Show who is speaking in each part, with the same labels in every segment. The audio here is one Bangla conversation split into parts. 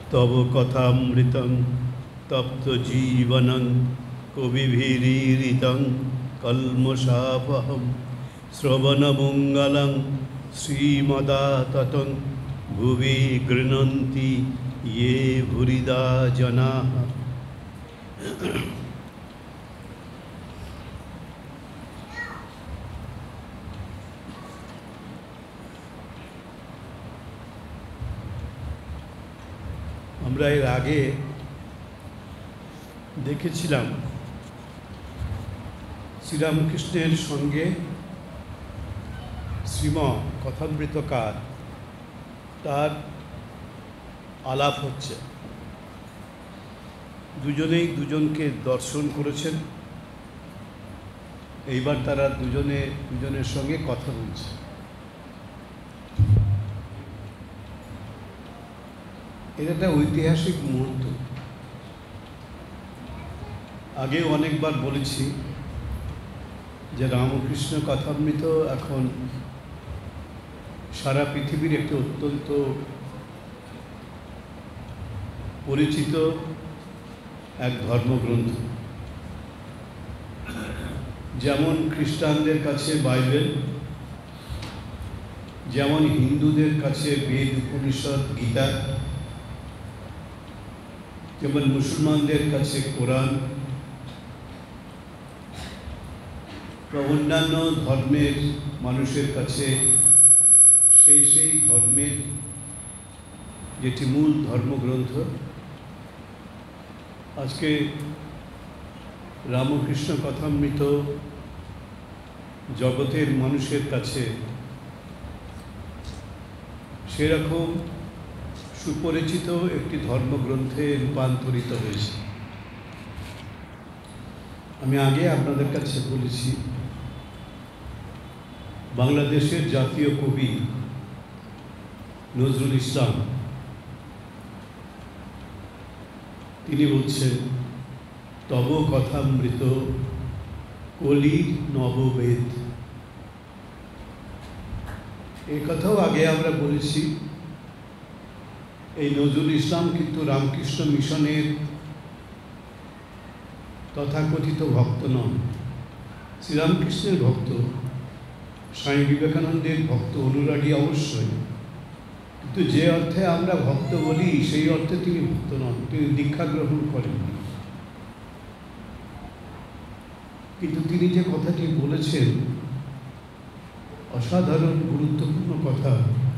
Speaker 1: तव कथामृतं तप्त जीवनं कविभिरीरितं कल्मषापहं श्रवणमङ्गलं श्रीमदाततं भुवि गृह्णन्ति ये भूरिदा जनाः। আমরা এর আগে দেখেছিলাম শ্রীরামকৃষ্ণের সঙ্গে শ্রীম কথামৃতকার তার আলাপ হচ্ছে। দুজনেই দুজনকে দর্শন করেছেন। এইবার তারা দুজনের সঙ্গে কথা বলছে। এটা একটা ঐতিহাসিক মুহূর্ত। আগেও অনেকবার বলেছি যে রামকৃষ্ণ কথামৃত এখন সারা পৃথিবীর একটি অত্যন্ত পরিচিত এক ধর্মগ্রন্থ। যেমন খ্রিস্টানদের কাছে বাইবেল, যেমন হিন্দুদের কাছে বেদ, উপনিষদ, গীতা, যেমন মুসলমানদের কাছে কোরআন, বা অন্যান্য ধর্মের মানুষের কাছে সেই ধর্মের যেটি মূল ধর্মগ্রন্থ। আজকে রামকৃষ্ণ কথামৃত জগতের মানুষের কাছে সেরকম সুপরিচিত একটি ধর্মগ্রন্থে রূপান্তরিত হয়েছে। আমি আগে আপনাদের কাছে বলেছি, বাংলাদেশের জাতীয় কবি নজরুল ইসলাম তিনি বলছেন, তব কথামৃত কলির নববেদ। এই কথাও আগে আমরা বলেছি। এই নজরুল ইসলাম কিন্তু রামকৃষ্ণ মিশনের তথাকথিত ভক্ত নন, শ্রীরামকৃষ্ণের ভক্ত, স্বামী বিবেকানন্দের ভক্ত, অনুরাগী অবশ্যই, কিন্তু যে অর্থে আমরা ভক্ত বলি সেই অর্থে তিনি ভক্ত নন। তিনি দীক্ষা গ্রহণ করেননি। কিন্তু তিনি যে কথাটি বলেছেন অসাধারণ গুরুত্বপূর্ণ কথা।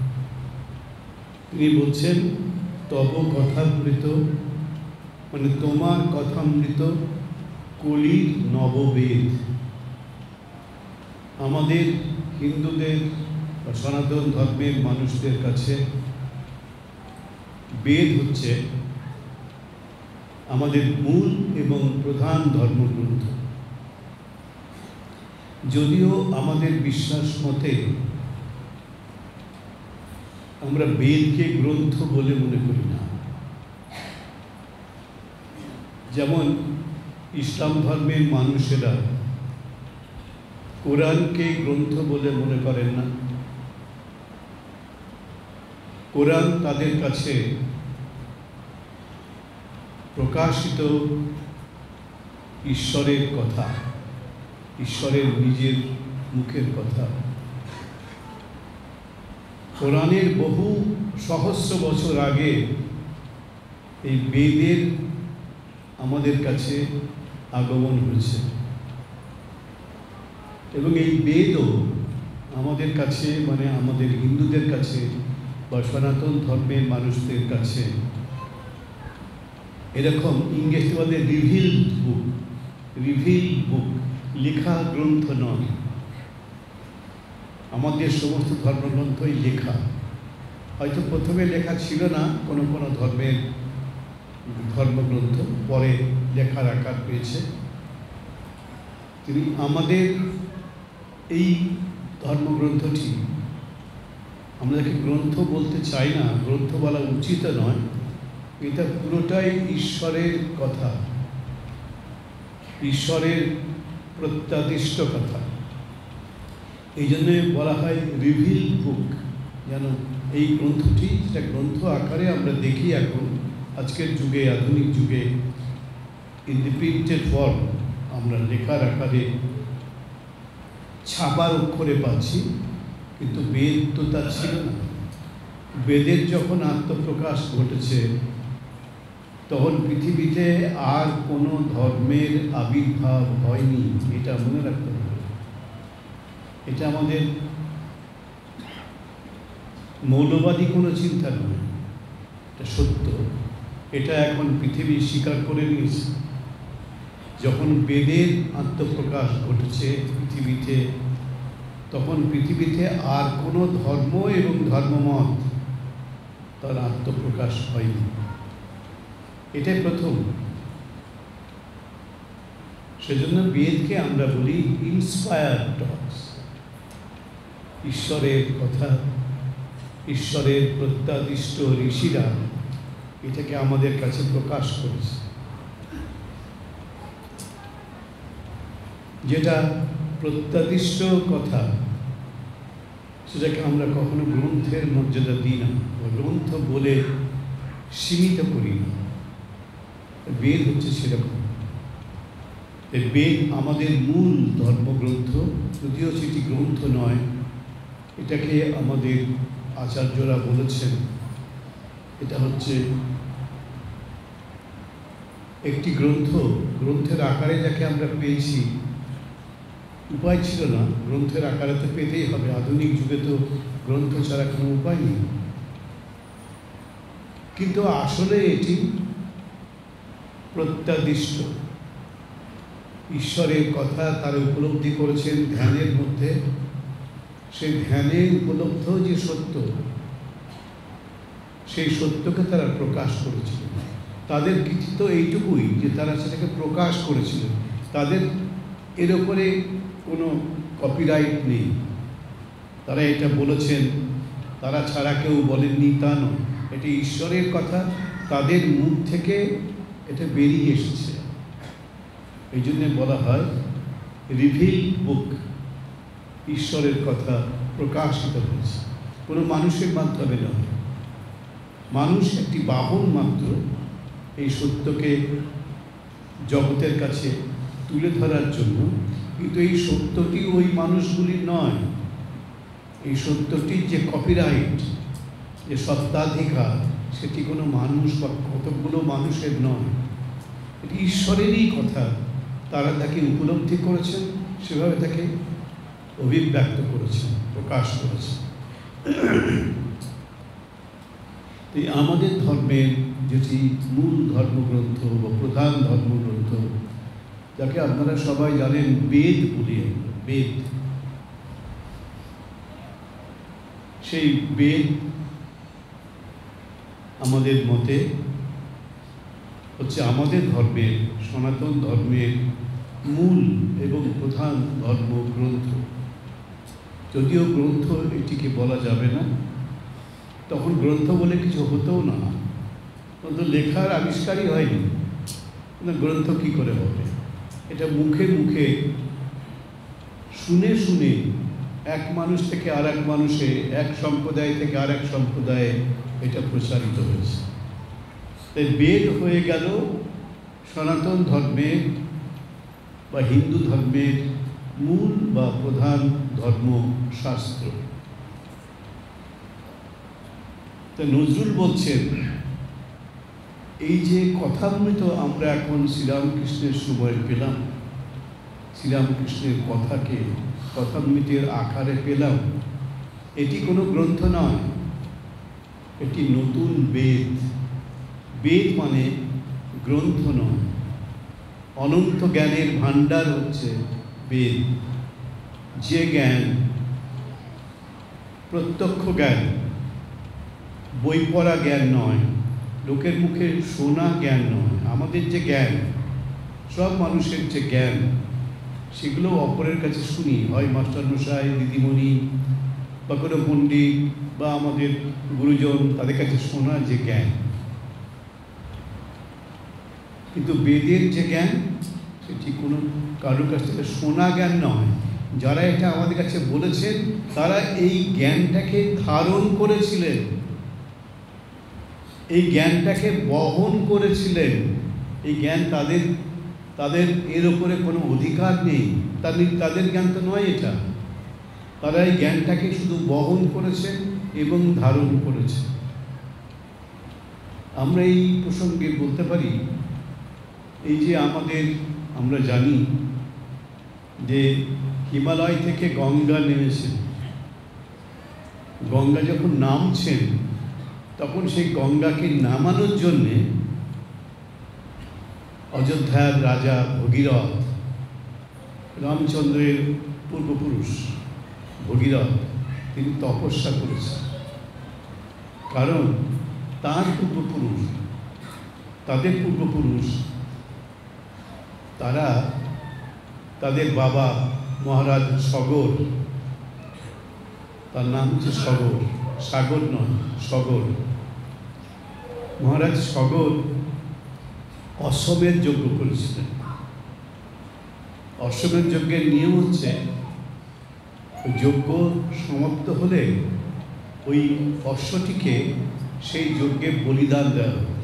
Speaker 1: তিনি বলছেন, তব কথামৃত মানে তোমার কথামৃত কলির নববেদ। আমাদের হিন্দুদের বা সনাতন ধর্মের মানুষদের কাছে বেদ হচ্ছে আমাদের মূল এবং প্রধান ধর্মগ্রন্থ। যদিও আমাদের বিশ্বাস মতে আমরা বেদকে গ্রন্থ বলে মনে করি না। যেমন ইসলাম ধর্মের মানুষেরা কোরআনকে গ্রন্থ বলে মনে করেন না। কোরআন তাদের কাছে প্রকাশিত ঈশ্বরের কথা, ঈশ্বরের নিজের মুখের কথা। কোরআনের বহু সহস্র বছর আগে এই বেদের আমাদের কাছে আগমন হয়েছে, এবং এই বেদও আমাদের কাছে মানে আমাদের হিন্দুদের কাছে বা সনাতন ধর্মের মানুষদের কাছে এরকম ইংরেজি বলে রিভিলড বুক, লেখা গ্রন্থ নয়। আমাদের সমস্ত ধর্মগ্রন্থই লেখা। হয়তো প্রথমে লেখা ছিল না কোনো কোনো ধর্মের ধর্মগ্রন্থ, পরে লেখার আকার পেয়েছে। তিনি আমাদের এই ধর্মগ্রন্থটি, আমাদেরকে গ্রন্থ বলতে চাই না, গ্রন্থ বলা উচিত নয়, এটা পুরোটাই ঈশ্বরের কথা, ঈশ্বরের প্রত্যাদিষ্ট কথা। এই জন্যে বলা হয় রিভিল বুক। যেন এই গ্রন্থটি, যেটা গ্রন্থ আকারে আমরা দেখি এখন, আজকের যুগে, আধুনিক যুগে ইন দি প্রিন্টেড ফর্ম আমরা লেখার আকারে ছাপার অক্ষরে পাচ্ছি, কিন্তু বেদ তো তা ছিল না। বেদের যখন আত্মপ্রকাশ ঘটেছে তখন পৃথিবীতে আর কোনো ধর্মের আবির্ভাব হয়নি, এটা মনে রাখতে হবে। এটা আমাদের মৌলবাদী কোনো চিন্তা নয়, এটা সত্য। এটা এখন পৃথিবী স্বীকার করে নিয়েছে। যখন বেদের আত্মপ্রকাশ ঘটেছে পৃথিবীতে, তখন পৃথিবীতে আর কোনো ধর্ম এবং ধর্মমত তার আত্মপ্রকাশ হয়নি। এটাই প্রথম। সেজন্য বেদকে আমরা বলি ইন্সপায়ার্ড টক্স। ঈশ্বরের কথা, ঈশ্বরের প্রত্যাদিষ্ট ঋষিরা এটাকে আমাদের কাছে প্রকাশ করেছে। যেটা প্রত্যাদিষ্ট কথা, সেটাকে আমরা কখনো গ্রন্থের মর্যাদা দিই না, গ্রন্থ বলে সীমিত করি না। বেদ হচ্ছে সেরকম। বেদ আমাদের মূল ধর্মগ্রন্থ, যদিও সেটি গ্রন্থ নয়। এটাকে আমাদের আচার্যরা বলেছেন এটা হচ্ছে একটি গ্রন্থ। গ্রন্থের আকারে যাকে আমরা পেয়েছি, উপায় ছিল না, গ্রন্থের আকারে তো পেতেই হবে। আধুনিক যুগে তো গ্রন্থ ছাড়া কোনো উপায় নেই। কিন্তু আসলে এটি প্রত্যাদিষ্ট। ঈশ্বরের কথা তারা উপলব্ধি করেছেন ধ্যানের মধ্যে। সেই ধ্যানে উপলব্ধ যে সত্য, সেই সত্যকে তারা প্রকাশ করেছিলেন। তাদের কৃতিত্ব এইটুকুই যে তারা সেটাকে প্রকাশ করেছিলেন। তাদের এর ওপরে কোনো কপিরাইট নেই। তারা এটা বলেছেন, তারা ছাড়া কেউ বলেননি তা নয়। এটি ঈশ্বরের কথা, তাদের মুখ থেকে এটা বেরিয়ে এসেছে। এই জন্যে বলা হয় রিভিল বুক। ঈশ্বরের কথা প্রকাশিত হয়েছে, কোনো মানুষের মাধ্যমে নয়। মানুষ একটি বাহন মাত্র এই সত্যকে জগতের কাছে তুলে ধরার জন্য। কিন্তু এই সত্যটি ওই মানুষগুলির নয়। এই সত্যটির যে কপিরাইট, যে সত্ত্বাধিকার, সেটি কোনো মানুষ বা কতগুলো মানুষের নয়। এটি ঈশ্বরেরই কথা। তারা তাকে উপলব্ধি করেছেন, সেভাবে তাকে অভিব্যক্ত করেছেন, প্রকাশ করেছেন। আমাদের ধর্মের যেটি মূল ধর্মগ্রন্থ বা প্রধান ধর্মগ্রন্থ, যাকে আপনারা সবাই জানেন বেদ বলি, বেদ, সেই বেদ আমাদের মতে হচ্ছে আমাদের ধর্মের, সনাতন ধর্মের মূল এবং প্রধান ধর্মগ্রন্থ। যদিও গ্রন্থ এটিকে বলা যাবে না, তখন গ্রন্থ বলে কিছু হতেও না, কিন্তু লেখার আবিষ্কারই হয়নি। গ্রন্থ কী করে হবে? এটা মুখে মুখে শুনে শুনে এক মানুষ থেকে আর এক মানুষে, এক সম্প্রদায় থেকে আর এক সম্প্রদায়ে এটা প্রচারিত হয়েছে। তাই বেদ হয়ে গেল সনাতন ধর্মের বা হিন্দু ধর্মের মূল বা প্রধান ধর্মশাস্ত্র। তা নজরুল বলছেন, এই যে কথামৃত আমরা এখন শ্রীরামকৃষ্ণের সময় পেলাম, শ্রীরামকৃষ্ণের কথাকে কথামৃতের আকারে পেলাম, এটি কোনো গ্রন্থ নয়, এটি নতুন বেদ। বেদ মানে গ্রন্থ নয়, অনন্ত জ্ঞানের ভাণ্ডার হচ্ছে বেদ। যে জ্ঞান প্রত্যক্ষ জ্ঞান, বই পড়া জ্ঞান নয়, লোকের মুখে শোনা জ্ঞান নয়। আমাদের যে জ্ঞান, সব মানুষের যে জ্ঞান, সেগুলো অপরের কাছে শুনি, হয় মাস্টারমশাই, দিদিমণি বা কোনো পণ্ডিত বা আমাদের গুরুজন, তাদের কাছে শোনা যে জ্ঞান। কিন্তু বেদের যে জ্ঞান, সেটি কোনো কারোর কাছ থেকে শোনা জ্ঞান নয়। যারা এটা আমাদের কাছে বলেছেন, তারা এই জ্ঞানটাকে ধারণ করেছিলেন। এই জ্ঞানটাকে বহন করেছিলেন। এই জ্ঞান তাদের এর ওপরে কোনো অধিকার নেই, তাদের জ্ঞান তো নয় এটা। তারা এই জ্ঞানটাকে শুধু বহন করেছেন এবং ধারণ করেছে। আমরা এই প্রসঙ্গে বলতে পারি, এই যে আমরা জানি যে হিমালয় থেকে গঙ্গা নেমেছেন। গঙ্গা যখন নামছেন তখন সেই গঙ্গাকে নামানোর জন্যে অযোধ্যার রাজা ভগীরথ, রামচন্দ্রের পূর্বপুরুষ ভগীরথ, তিনি তপস্যা করেছেন। কারণ তাদের পূর্বপুরুষ তারা তাদের বাবা মহারাজ সগর, তার নাম হচ্ছে সগর, সাগর নয় সগর। মহারাজ সগর অশ্বমেধ যজ্ঞ করেছিলেন। অশ্বমেধ যজ্ঞের নিয়ম হচ্ছে যজ্ঞ সমাপ্ত হলে ওই অশ্বটিকে সেই যজ্ঞে বলিদান দেওয়া হতো।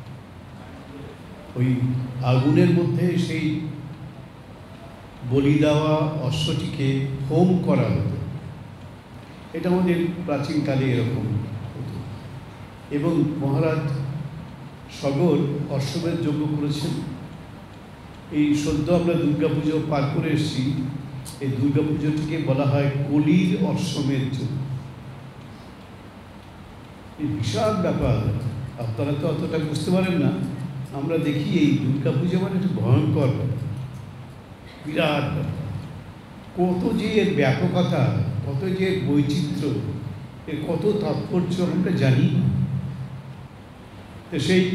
Speaker 1: ওই আগুনের মধ্যে সেই বলি দেওয়া অশ্বটিকে হোম করা হতো। এটা আমাদের প্রাচীনকালে এরকম হতো। এবং মহারাজ সগর অশ্বমেধ যজ্ঞ করেছেন। এই সদ্য আমরা দুর্গাপুজো পার করে এসেছি। এই দুর্গাপুজোটিকে বলা হয় কলির অশ্বমেধ যজ্ঞ। এই বিশাল ব্যাপার, আপনারা তো অতটা বুঝতে পারেন না। আমরা দেখি এই দুর্গাপুজো মানে একটা ভয়ঙ্কর ব্যাপার, বিরাট ব্যাপার। কত যে এর ব্যাপকতা, কত যে বৈচিত্র্য, এর কত তাৎপর্য আমরা জানি। তো সেই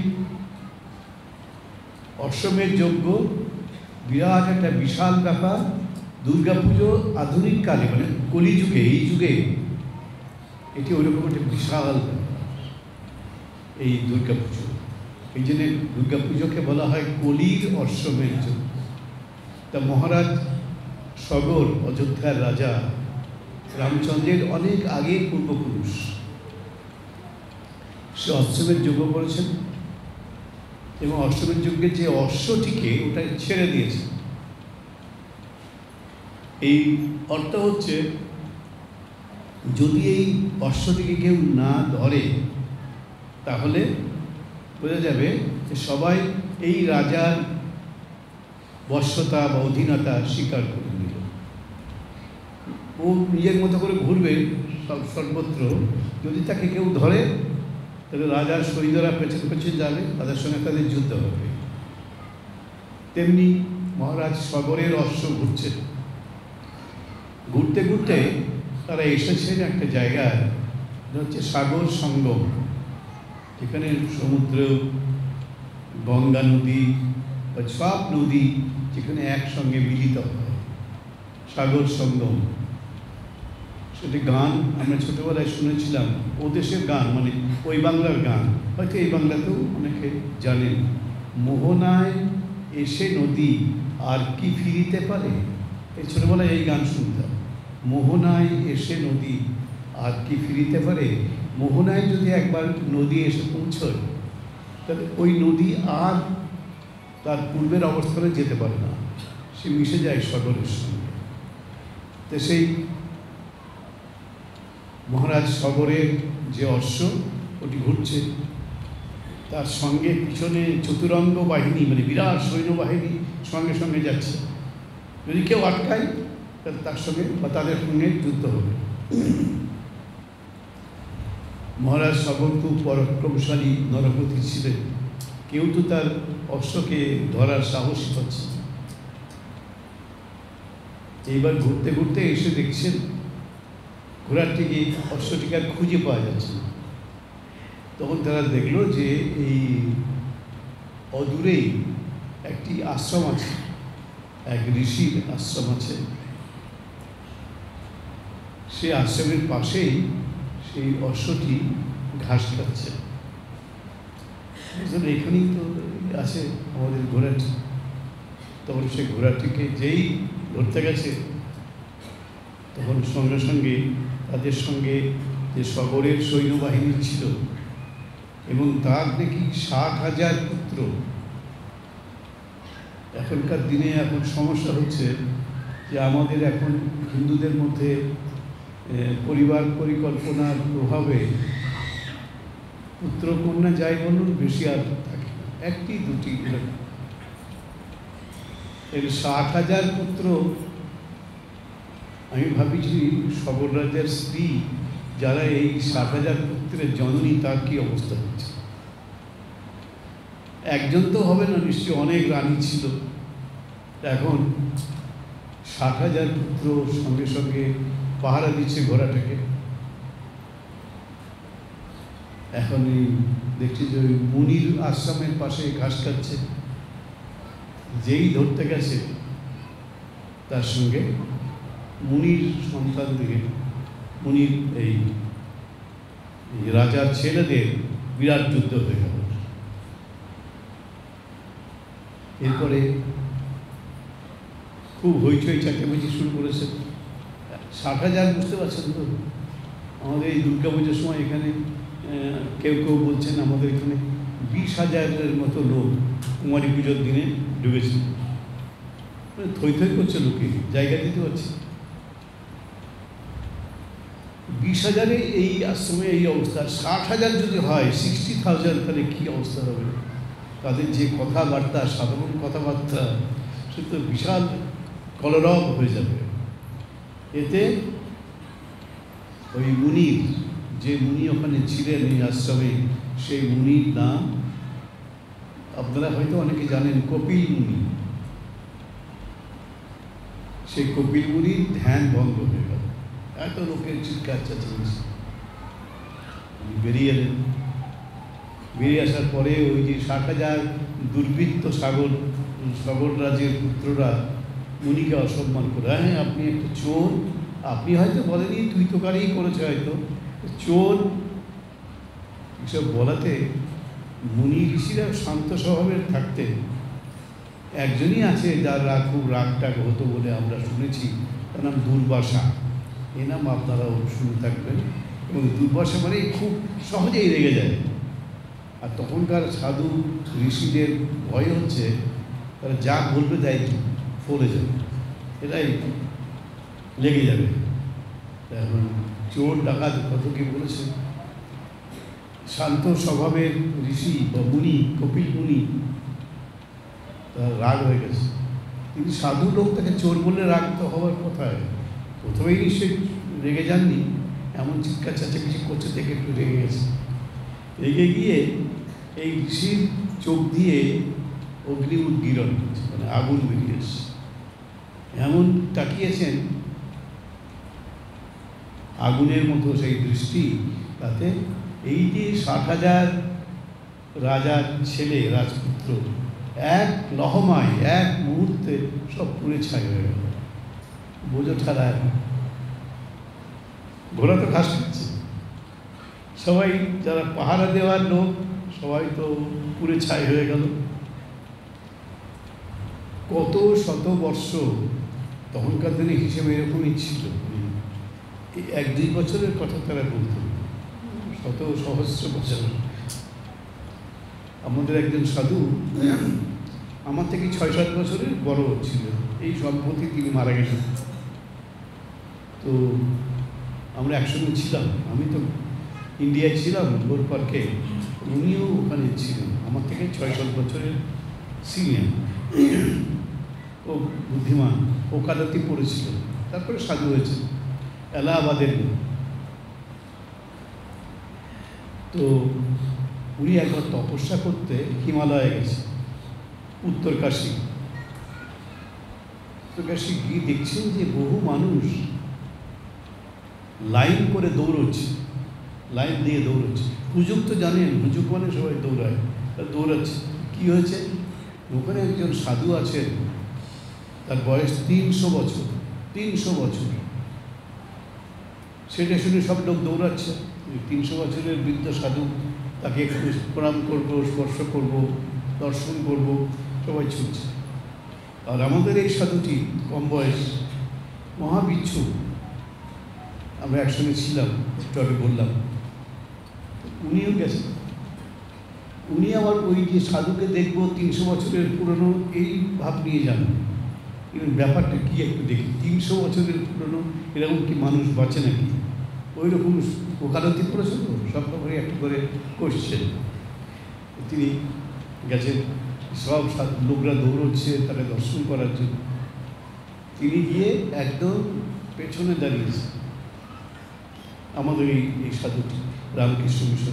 Speaker 1: অশ্বমেধ যজ্ঞ বিরাট একটা বিশাল ব্যাপার। দুর্গাপুজো আধুনিক কালে মানে কলিযুগে, এই যুগে এটি ওইরকম একটা বিশাল ব্যাপার এই দুর্গাপুজো। এই জন্য দুর্গাপুজোকে বলা হয় কলির অশ্বমেধ যজ্ঞ। তা মহারাজ সগর অযোধ্যার রাজা রামচন্দ্রের অনেক আগে পূর্বপুরুষ, সে অশ্বমেধ যজ্ঞ করেছেন এবং অশ্বমেধ যজ্ঞের যে অশ্বটিকে ওটা ছেড়ে দিয়েছে। এই অর্থ হচ্ছে যদি এই অশ্বটিকে কেউ না ধরে তাহলে বোঝা যাবে যে সবাই এই রাজার বশ্যতা বা অধীনতা স্বীকার করে নিল। ও নিজের মতো করে ঘুরবে সর্বত্র। যদি তাকে কেউ ধরে তাহলে রাজার সৈন্যরা পেছন পেছন যাবে, তাদের সঙ্গে তাদের যুদ্ধ হবে। তেমনি মহারাজ সগরের অশ্ব ঘুরছে। ঘুরতে ঘুরতে তারা এসেছেন একটা জায়গায়, হচ্ছে সাগর সঙ্গম, যেখানে সমুদ্র, গঙ্গা নদী বা সব নদী যেখানে একসঙ্গে মিলিত হয়, সাগর সঙ্গম। সেটি গান আমরা ছোটোবেলায় শুনেছিলাম, ও দেশের গান, মানে ওই বাংলার গান, হয়তো এই বাংলাতেও অনেকে জানেন। মোহনায় এসে নদী আর কি ফিরিতে পারে, এই ছোটোবেলায় এই গান শুনতাম। মোহনায় এসে নদী আর কি ফিরিতে পারে। মোহনায় যদি একবার নদী এসে পৌঁছয় তাহলে ওই নদী আর তার পূর্বের অবস্থানে যেতে পারে না, সে মিশে যায় সাগরের সঙ্গে। তো সেই মহারাজ সগরের যে অশ্ব ওটি ঘুরছে, তার সঙ্গে পিছনে চতুরঙ্গ বাহিনী, মানে বিরাট সৈন্যবাহিনী সঙ্গে সঙ্গে যাচ্ছে। যদি কেউ আটকায় তাহলে তার সঙ্গে বা তাদের সঙ্গে যুদ্ধ হবে। মহারাজ সগর খুব পরাক্রমশালী নরপতি ছিলেন, কেউ তো তার অশ্বকে ধরার সাহস পাচ্ছে না। এইবার ঘুরতে ঘুরতে এসে দেখছেন ঘোড়াটিকে, অশ্বটিকে আর খুঁজে পাওয়া যাচ্ছে না। তখন তারা দেখলো যে এই অদূরেই একটি আশ্রম আছে, এক ঋষির আশ্রম আছে। সেই আশ্রমের পাশেই সেই অশ্বটি ঘাস খাচ্ছে। এখানেই তো আছে আমাদের ঘোড়াটি। তখন সে ঘোড়াটিকে যেই ধরতে গেছে তখন সঙ্গে সঙ্গে তাদের সঙ্গে যে সগরের সৈন্যবাহিনী ছিল এবং তার নাকি 60,000 পুত্র। এখনকার দিনে এখন সমস্যা হচ্ছে যে আমাদের এখন হিন্দুদের মধ্যে পরিবার পরিকল্পনার প্রভাবে পুত্র কন্যা যাই বলুন বেশি আর থাকে না, একটি দুটি এরকম। এর 60,000 পুত্র। আমি ভাবিছি সবর রাজার স্ত্রী যারা এই 60,000 পুত্রের জননী তার কি অবস্থা হচ্ছে। একজন তো হবে না, নিশ্চয়ই অনেক রানী ছিল। এখন 60,000 পুত্র সঙ্গে সঙ্গে পাহারা দিচ্ছে ঘোড়াটাকে। এখন এই দেখছি যে ওই মুনির আশ্রমের পাশে ঘাস খাচ্ছে, যেই ধরতে গেছে তার সঙ্গে মুনির সন্তান দিকে মুনির এই রাজার ছেলেদের বিরাট যুদ্ধ হয়ে গেল। এরপরে খুব হইচই চাকামেচি শুরু করেছে। 60,000 বুঝতে পারছেন তো, আমাদের এই দুর্গা পুজোর সময় এখানে কেউ কেউ বলছেন আমাদের এখানে 20,000-এর মতো লোক কুমারী পুজোর দিনে ঢুকেছে। থই থই করছে লোকে, জায়গা দিতে পারছে। 20,000-এ এই আশ্রমে এই অবস্থা, 60,000 যদি হয় 60,000, তাহলে কী অবস্থা হবে? তাদের যে কথাবার্তা, সাধারণ কথাবার্তা, সে তো বিশাল কলরব হয়ে যাবে। এতে ওই মুনির, যে মুনি ওখানে ছিলেন এই আশ্রমে, সেই মুনির নাম আপনারা হয়তো অনেকে জানেন, কপিল মুনি। সেই কপিল মুনির ধ্যান ভঙ্গ হয়ে গেল। এত লোকের চিৎকার চেঁচামেচি। বেরিয়ে এলেন। বেরিয়ে আসার পরে ওই যে 60,000 দুর্বৃত্ত সাগর রাজের পুত্ররা মুনিকে অসম্মান করে, হ্যাঁ আপনি একটা চোর, আপনি হয়তো বলেনি, তুই তো কারেই করেছে হয়তো, চোর, এসব বলাতে মুনি ঋষিরা শান্ত স্বভাবের থাকতে একজনই আছে যার খুব রাগটাগ হতো বলে আমরা শুনেছি, তার নাম দুর্বাসা। এ নাম আপনারাও শুনে থাকবেন। এবং দুর্বাসা মানে খুব সহজেই রেগে যায়। আর তখনকার সাধু ঋষিদের ভয় হচ্ছে তারা যা বলবে তাই ফলে যাবে, এটাই লেগে যাবে। এখন চোর ডাকাত কত কি বলেছে। শান্ত স্বভাবের ঋষি বা মুনি, কপিল মুনি, তার রাগ হয়ে গেছে। কিন্তু সাধু লোক তাকে চোর বললে রাগ তো হওয়ার কথায়, প্রথমেই নিশ্চয়ই রেগে যাননি, এমন চিৎকার চেঁচামেচি করছে দেখে একটু রেগে গেছে। রেগে গিয়ে এই ঋষির চোখ দিয়ে অগ্নি উদ্গীরণ করছে, মানে আগুন বেরিয়ে এসছে। এমন তাকিয়েছেন, আগুনের মতো সেই দৃষ্টি, তাতে এই যে 60,000 রাজার ছেলে, রাজপুত্র, এক লহমায় এক মুহূর্তে সব পুড়ে ছাই হয়ে গেল। বোঝো ঠাড়ায়, ঘোড়া তো ঘাস খাচ্ছে, সবাই যারা পাহারা দেওয়ার লোক সবাই তো পুড়ে ছাই হয়ে গেল। কত শত বর্ষ, তখনকার দিনে হিসেবে এরকমই ছিল, 1-2 বছরের কথা তারা বলতো, শত সহস্র বছর। আমাদের একজন সাধু আমার থেকে 6-7 বছরের বড় ছিল, এই সম্প্রতি তিনি মারা গেছেন। তো আমরা একসঙ্গে ছিলাম, আমি তো ইন্ডিয়ায় ছিলাম গোল পার্কে, উনিও ওখানে ছিলেন, আমার থেকে 6-7 বছরের সিনিয়র। ও বুদ্ধিমান, ওকালতি পড়েছিল, তারপরে সাধু হয়েছে এলাহাবাদের। তো উনি একবার তপস্যা করতে হিমালয়ে গেছে, উত্তর কাশী। উত্তর কাশী গিয়ে দেখছেন যে বহু মানুষ লাইন করে দৌড়চ্ছে, লাইন দিয়ে দৌড়চ্ছে। হুজুক তো জানেন, হুজুক মানে সবাই দৌড়ায়, দৌড়াচ্ছে। কী হয়েছে? ওখানে একজন সাধু আছেন, তার বয়স 300 বছর, 300 বছর। সেটা শুনে সব লোক দৌড়াচ্ছে। 300 বছরের বৃদ্ধ সাধু, তাকে একটু প্রণাম করবো, স্পর্শ করব, দর্শন করব, সবাই ছুটছে। আর আমাদের এই সাধুটি কম বয়স, মহাবিচ্ছু। আমরা একসঙ্গে ছিলাম, একটু আগে বললাম, উনিও গেছেন। উনি আবার ওই যে সাধুকে দেখবো 300 বছরের পুরনো এই ভাব নিয়ে যান। কিন্তু ব্যাপারটা কি একটু দেখি, 300 বছরের পুরনো এরকম কি মানুষ বাঁচে নাকি? ওই রকম ওকালতি করেছে তো, সব ব্যাপারে একটা করে কোশ্চেন। তিনি গেছেন, সব লোকরা দৌড়চ্ছে তাকে দর্শন করার জন্য। তিনি গিয়ে একদম পেছনে দাঁড়িয়েছে আমাদের এই সাধুটি, রামকৃষ্ণ মিশন।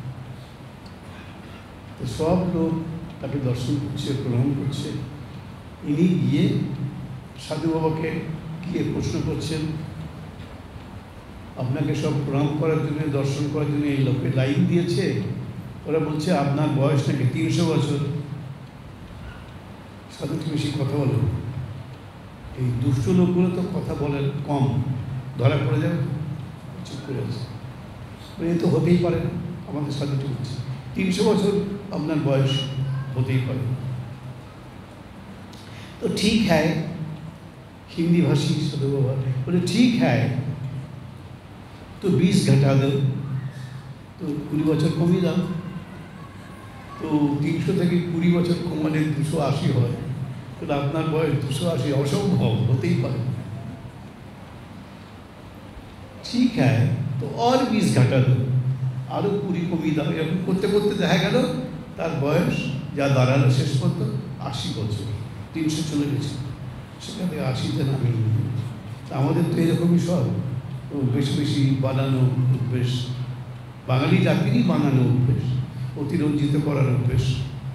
Speaker 1: তো সব লোক তাকে দর্শন করছে, প্রণাম করছে। ইনি গিয়ে সাধু বাবাকে গিয়ে প্রশ্ন করছেন, আপনাকে সব প্রণাম করার জন্য, দর্শন করার জন্য এই লোকে লাইন দিয়েছে। ওরা বলছে আপনার বয়স নাকি 300 বছর। সাধুটি বেশি কথা বলেন, এই দুষ্ট লোকগুলো তো কথা বলেন কম, ধরা পড়ে যাবে, চুপ করে আছে। এ তো হতেই পারে না। আমাদের সাধুটি বলছে 300 বছর আপনার বয়স होते पारे। तो ठीक है, हिंदी भाषी साधु बाबा बोले ठीक है, तो 20 घटा दो, तो 20 বছর কমিয়ে দাও। তো 300 থেকে 20 বছর কমালে 280 হয়। তো আপনার বয়স 280 অসম্ভব, হতেই পারে। ঠিক है, तो और 20 घटा दो, আরও 20 কমিয়ে দাও। এরকম করতে করতে দেখা গেল তার বয়স যা দাঁড়ালো শেষ পর্যন্ত 80 বছর। 300 চলে গেছে, সেখান থেকে 80-তে নামিয়ে। আমাদের তো এরকমই সব বেশি বেশি বানানো অভ্যেস, বাঙালি জাতিরই বানানো অভ্যেস, অতিরঞ্জিত করার অভ্যেস।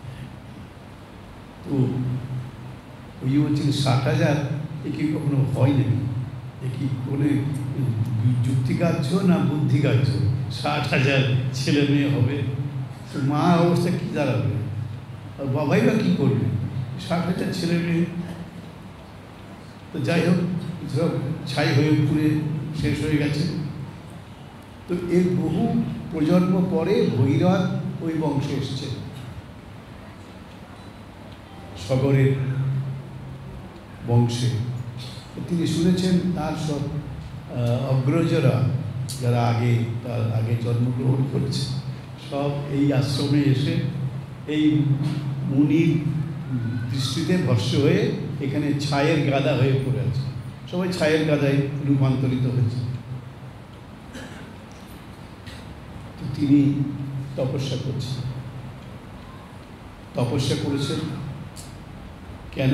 Speaker 1: তো ওই বলছেন 60,000 একে কখনো হয় নাকি? কি কোনো যুক্তিকার্য না বুদ্ধিকার্য? 60,000 ছেলে মেয়ে হবে, মা অবস্থা কী দাঁড়াবে, আর বাবাই বা কী করবে? 60,000 ছেলে মেয়ে। তো যাই হোক, সব ছাই হয়ে পুড়ে শেষ হয়ে গেছে। তো এর বহু প্রজন্ম পরে ভৈরব ওই বংশে এসছে, সগরের বংশে। তিনি শুনেছেন তার সব অগ্রজরা যারা তার আগে জন্মগ্রহণ করেছে সব এই আশ্রমে এসে এই মুনির দৃষ্টিতে ভস্য হয়ে এখানে ছায়ের গাদা হয়ে পড়ে আছে। সবাই ছায়ের গাদায় রূপান্তরিত হয়েছে। তো তিনি তপস্যা করেছেন কেন?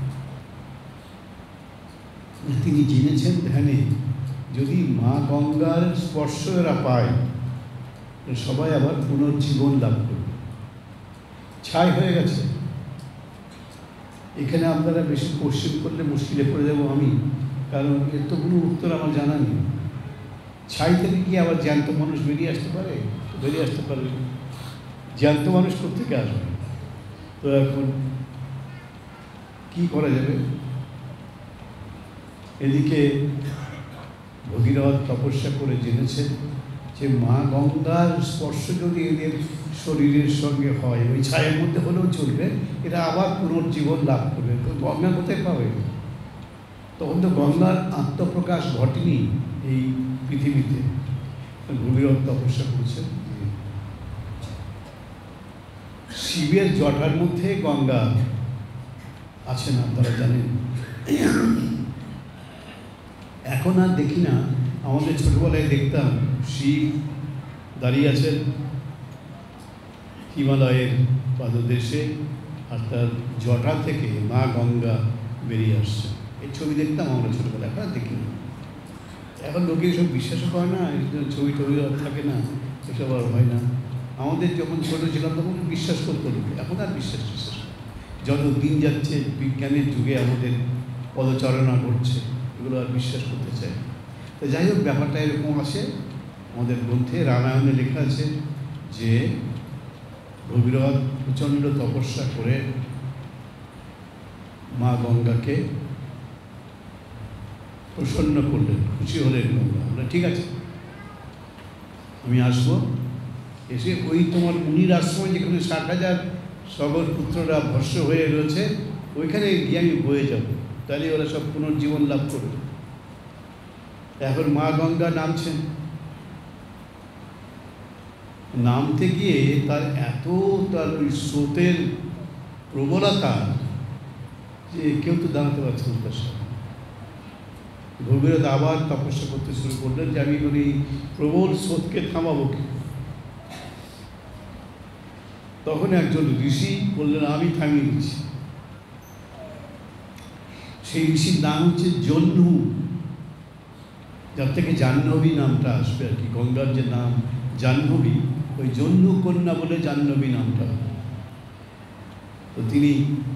Speaker 1: তিনি জেনেছেন ধ্যানে যদি মা গঙ্গার স্পর্শ এরা পায় সবাই আবার পুনর্জীবন লাভ করবে। ছাই হয়ে গেছে, এখানে আপনারা বেশি কোশ্চেন করলে মুশকিলে পড়ে যাবো আমি, কারণ এর তো কোনো উত্তর আমার জানা নেই। ছাই থেকে কি আবার জ্যান্ত মানুষ বেরিয়ে আসতে পারে? বেরিয়ে আসতে পারবে, জ্যান্ত মানুষ কোথেকে আসবে? তো এখন কি করা যাবে? এদিকে ভগীরথ তপস্যা করে জেনেছেন যে মা গঙ্গার স্পর্শ যদি এদের শরীরের সঙ্গে হয়, ওই ছায়ের মধ্যে হলেও চলবে, এরা আবার পুনর্জীবন লাভ করবে। তো গঙ্গা কোথায় পাবে? তখন তো গঙ্গার আত্মপ্রকাশ ঘটেনি এই পৃথিবীতে। ভগীরথ তপস্যা করেছেন, শিবের জটার মধ্যে গঙ্গা আছে না, আপনারা জানেন। এখন আর দেখি না, আমাদের ছোটবেলায় দেখতাম শিব দাঁড়িয়ে আছেন হিমালয়ের পাদদেশে, আর তার জটা থেকে মা গঙ্গা বেরিয়ে আসছে। এই ছবি দেখতাম আমরা ছোটবেলায়, এখন আর দেখি না। এখন লোকে এসব বিশ্বাসও করে না, ছবি টবি আর থাকে না, এসব আর হয় না। আমাদের যখন ছোটো ছিলাম তখন বিশ্বাস করতো লোকে, এখন আর বিশ্বাস যত দিন যাচ্ছে বিজ্ঞানের যুগে আমাদের পদচারণা করছে, এগুলো আর বিশ্বাস করতে চাই। তো যাই হোক, ব্যাপারটা এরকম আছে। আমাদের গ্রন্থে রামায়ণে লেখা আছে যে ভগীরথ প্রচণ্ড তপস্যা করে মা গঙ্গাকে প্রসন্ন করলেন, খুশি হলেন গঙ্গা। আমরা ঠিক আছে, আমি আসবো, এসে ওই তোমার মুনির আশ্রমে যেখানে 60,000 সগর পুত্ররা ভস্য হয়ে রয়েছে ওইখানে গিয়ে আমি বয়ে যাব, তাহলে ওরা সব পুনর্জীবন লাভ করবে। এখন মা গঙ্গা নামছেন, নামতে গিয়ে তার এত তার ওই স্রোতের প্রবলতা যে কেউ তো দাঁড়াতে পারছে না তার সাথে। ভগীরথ আবার তপস্যা করতে শুরু করলেন যে আমি ওই প্রবল স্রোতকে থামাবো কি। তখন একজন ঋষি বললেন আমি থামিয়ে দিচ্ছি। সেই ঋষির নাম হচ্ছে জহ্নু, যার থেকে জাহ্নবী নামটা আসবে আর কি। গঙ্গার যে নাম জাহ্নবী, ওই জহ্নু কন্যা বলে জাহ্নবী নামটা। তো তিনি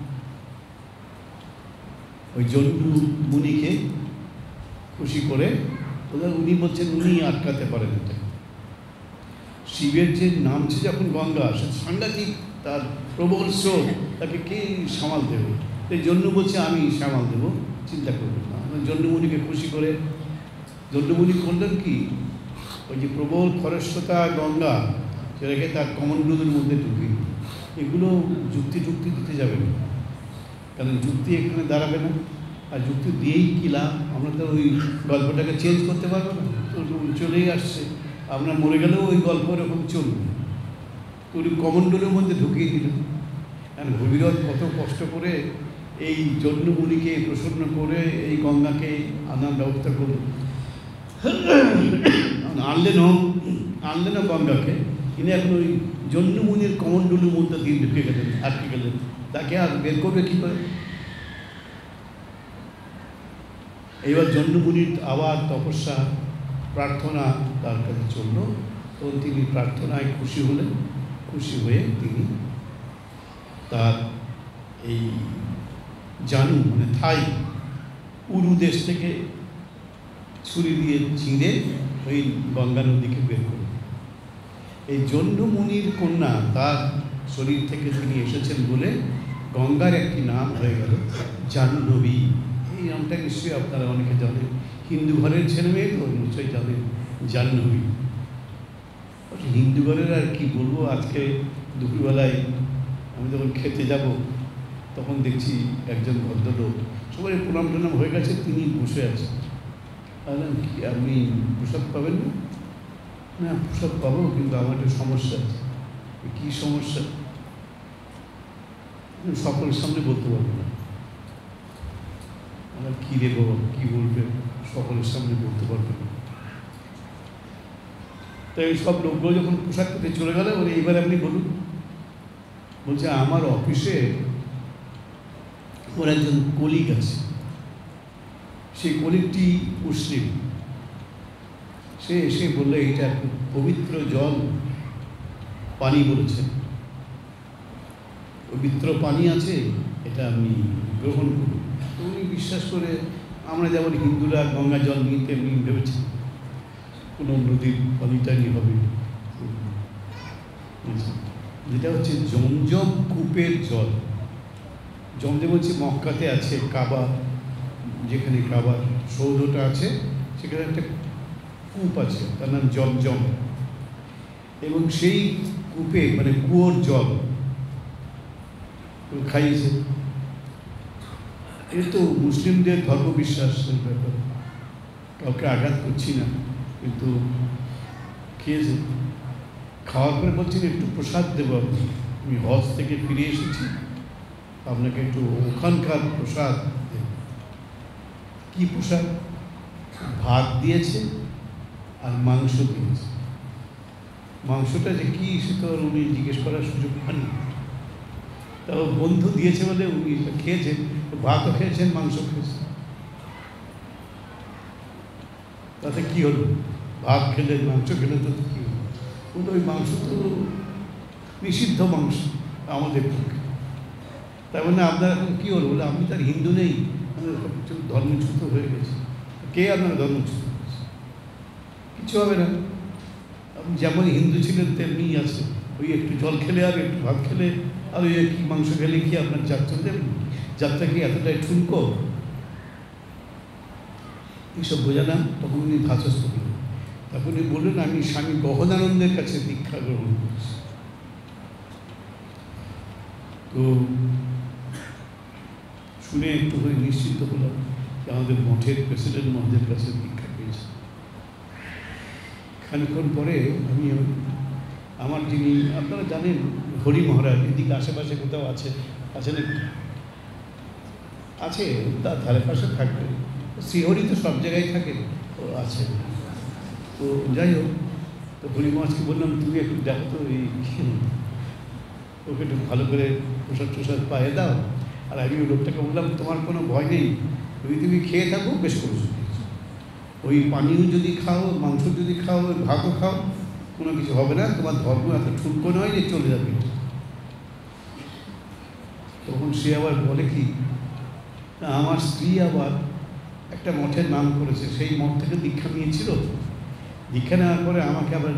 Speaker 1: ওই জহ্নু মুনিকে খুশি করে উনি বলছেন উনি আটকাতে পারেন এটা। শিবের যে নামছে যখন গঙ্গা, সে সাংঘাতিক তার প্রবল স্রোত, তাকে কে সামাল দেবে? এই জন্য বলছে আমি সামাল দেবো, চিন্তা করবেন না। জহ্নুমুনিকে খুশি করে জহ্নুমুনি করলেন কি, ওই যে প্রবল খরস্রোতা গঙ্গা সেটাকে তার কমণ্ডলুর মধ্যে ঢুকি। এগুলো যুক্তি দিতে যাবে না, কারণ যুক্তি এখানে দাঁড়াবে না। আর যুক্তি দিয়েই কী লাভ? আমরা তো ওই গল্পটাকে চেঞ্জ করতে পারবো না, তো চলেই আসছে। আমরা মরে গেলেও ওই গল্প এরকম চলবে। তো উনি কমণ্ডলের মধ্যে ঢুকিয়ে দিল। কারণ ভগীরথ কত কষ্ট করে এই জহ্নুমুনিকে প্রসন্ন করে এই গঙ্গাকে আনার ব্যবস্থা করল। আনলেন গঙ্গাকে। তিনি এখন ওই জহ্নুমুনির কমণ্ডলের মধ্যে দিয়ে ঢুকে গেলেন, আটকে গেলেন। তাকে আর বের করবে কী করে? এইবার জহ্নুমুনির আবার তপস্যা প্রার্থনা তার কাছে চলল। তো তিনি প্রার্থনায় খুশি হলেন। খুশি হয়ে তিনি তার এই জানু মানে থাই উরু দেশ থেকে ছুরি দিয়ে ছিঁড়ে ওই গঙ্গা নদীকে বের করলেন। এই জহ্নুমুনির কন্যা তার শরীর থেকে তিনি এসেছেন বলে গঙ্গার একটি নাম হয়ে গেল জাহ্নবী। এই নামটা নিশ্চয়ই আপনারা অনেকে জানেন, হিন্দু ঘরের ছেলে মেয়ে তো নিশ্চয়ই জানেন জাহ্নবী। হিন্দু ঘরের আর কি বলবো, আজকে দুপুরবেলায় আমি যখন খেতে যাব তখন দেখছি একজন ভদ্রলোক, সবাই প্রণাম টনাম হয়ে গেছে, তিনি বসে আছেন। কি আপনি প্রসাদ পাবেন না? না, প্রসাদ পাবো, কিন্তু আমার একটা সমস্যা আছে। কী সমস্যা? সকলের সামনে বলতে পারবো না। আমার কী রে বাবা, কী বলবে? সকলের সামনে বলতে পারবে না। তো এই সব লোকগুলো যখন পোশাক পেতে চলে গেলে বলে এইবার আপনি বলুন। বলছে আমার অফিসে ওর একজন কলিগ আছে, সেই কলিগটি মুসলিম। সে এসে বললে এটা পবিত্র জল পানি বলেছেন, পবিত্র পানি আছে, এটা আমি গ্রহণ করি। তো উনি বিশ্বাস করে, আমরা যেমন হিন্দুরা গঙ্গা জল নিয়ে তেমনি ভেবেছি কোনো নদীর পানিটানি হবে। যেটা হচ্ছে জমজম কূপের জল। জমজম হচ্ছে মক্কাতে আছে, কাবা, যেখানে কাবার সৌধটা আছে সেখানে একটা কূপ আছে, তার নাম জমজম। এবং সেই কূপে মানে কুয়োর জল খাইয়েছে। এ তো মুসলিমদের ধর্মবিশ্বাসের ব্যাপার, কাউকে আঘাত করছি না, কিন্তু খেয়েছে। খাওয়ার পরে বলছেন একটু প্রসাদ দেবো, আমি হজ থেকে ফিরে এসেছি, আপনাকে একটু ওখানকার প্রসাদ দেব। কী প্রসাদ? ভাত দিয়েছে আর মাংস দিয়েছে। মাংসটা যে কী সে তো উনি জিজ্ঞেস করার সুযোগ পাননি। তাও বন্ধু দিয়েছে বলে উনি খেয়েছেন, ভাতও খেয়েছেন, মাংস খেয়েছেন। তাতে কী হলো? ভাত খেলে মাংস খেলে তো কী হলো? কিন্তু ওই মাংস তো নিষিদ্ধ মাংস আমাদের পক্ষে। তার মানে আপনার এখন কী হলো? বলে আমি তার হিন্দু নেই, আমাদের সব কিছু ধর্মচ্যুত হয়ে গেছে। কে আপনার ধর্মচ্যুত হয়েছে? কিছু হবে না, আপনি যেমন হিন্দু ছিলেন তেমনিই আছে। ওই একটু জল খেলে আর একটু ভাত খেলে আর ওই একটু মাংস খেলে কি আপনার যাত্রা দেবেন? যাত্রা কি এতটাই ঠুনকো? এইসব বোঝালাম। তখন উনি ধাতস্থ করলেন। তখন উনি বললেন আমি স্বামী গহনানন্দের কাছে দীক্ষা গ্রহণ করছি। তো শুনে একটু হয়ে নিশ্চিত হলাম যে আমাদের মঠের প্রেসিডেন্ট মহোদয়ের কাছে দীক্ষা পেয়েছে। খানিক্ষণ পরে আমি আমার যিনি আপনারা জানেন হরি মহারাজ এদিকে আশেপাশে কোথাও আছে নাকি? আছে, তার ধারে পাশে থাকবে। শ্রীহরি তো সব জায়গায় থাকে, ও আছে। তো যাই হোক, তো হরি মহারাজকে বললাম তুমি একটু দেখো তো এই ওকে একটু ভালো করে প্রসাদ টসাদ পায়ে দাও। আর আমি ওই লোকটাকে বললাম তোমার কোনো ভয় নেই, যদি তুমি খেয়ে থাকো বেশ করে ওই পানীয় যদি খাও, মাংস যদি খাও, ভাতও খাও, কোনো কিছু হবে না, তোমার ধর্ম এত ঠুনকো নয় যে চলে যাবে। তখন সে আবার বলে কি, না আমার স্ত্রী আবার একটা মঠের নাম করেছে, সেই মঠ থেকে দীক্ষা নিয়েছিল, দীক্ষা নেওয়ার পরে আমাকে আবার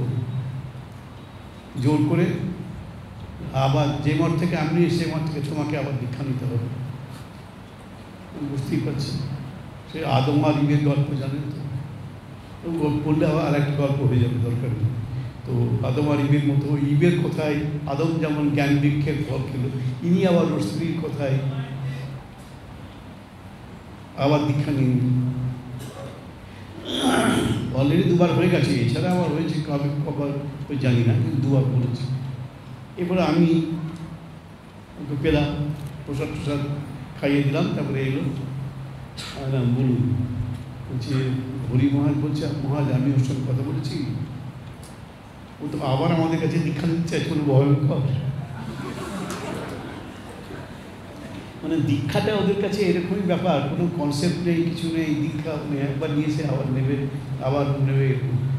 Speaker 1: জোর করে আবার যে মঠ থেকে আমি নিয়ে সেই মঠ থেকে তোমাকে আবার দীক্ষা নিতে হবে। বুঝতেই পারছি, সে আদম আর ইবের গল্প জানেন তো, বললে আবার আর একটা গল্প হয়ে যাবে, দরকার নেই। তো আদম আর ইবের মতো, ইবের কোথায় আদম যেমন জ্ঞান বৃক্ষের ফল খেল, ইনি আবার ওর স্ত্রীর কোথায় আবার দীক্ষা নিন। অলরেডি দুবার হয়ে গেছে, এছাড়া আবার হয়েছে কবার ওই জানি না, কিন্তু দুবার বলেছি। এরপরে আমি ওকে পেলাম, প্রসাদ টসাদ খাইয়ে দিলাম, তারপরে এলো বলুন, বলছি হরি মহারাজ বলছে মহারাজ আমি ওর সঙ্গে কথা বলেছি, ও তো আবার আমাদের কাছে দীক্ষা নিতে চাই, কোনো ভয়ঙ্কর। মানে দীক্ষাটা ওদের কাছে এরকমই ব্যাপার, কোনো কনসেপ্ট নেই, কিছু নেই। দীক্ষা একবার নিয়েছে আবার নেবে।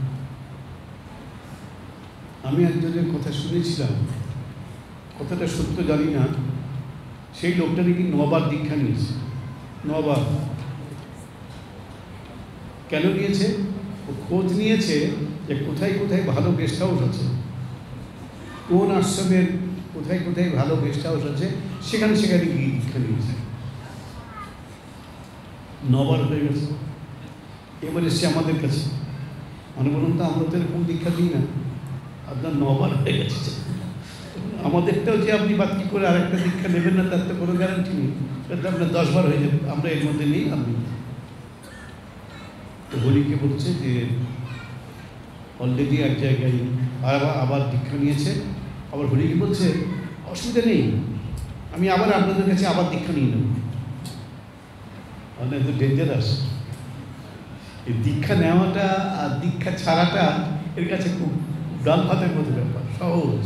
Speaker 1: আমি একজনের কথা শুনেছিলাম, কথাটা সত্য জানি না, সেই লোকটা নাকি 9 বার দীক্ষা নিয়েছে। 9 বার। কেন নিয়েছে? ও খোঁজ নিয়েছে যে কোথায় কোথায় ভালো গেস্ট হাউস আছে, কোন আশ্রমের কোথায় কোথায় ভালো গেস্ট হাউস আছে, সেখানে গিয়ে দীক্ষা নিয়েছে। 9 বার হয়ে গেছে। এবার এসছে আমাদের কাছে, মানে বলুন তো আমরা তো এরকম দীক্ষা দিই না, আপনার 9 বার হয়ে গেছে। আমাদেরটাও যে আপনি বাদ কি করে আরেকটা দীক্ষা নেবেন না, তার তো কোনো গ্যারান্টি নেই, সেটা আপনার 10 বার হয়ে যাবে, আমরা এর মধ্যে নেই। আপনি তো হরিকে বলছে যে অলরেডি এক জায়গায় আবার দীক্ষা নিয়েছে, আবার হরিকে বলছে অসুবিধা নেই, আমি আবার আপনাদের কাছে আবার দীক্ষা নিয়ে নেব। মানে তো ডেঞ্জারাস। এই দীক্ষা নেওয়াটা আর দীক্ষা ছাড়াটা এর কাছে খুব ডাল ভাতের মতো ব্যাপার, সহজ।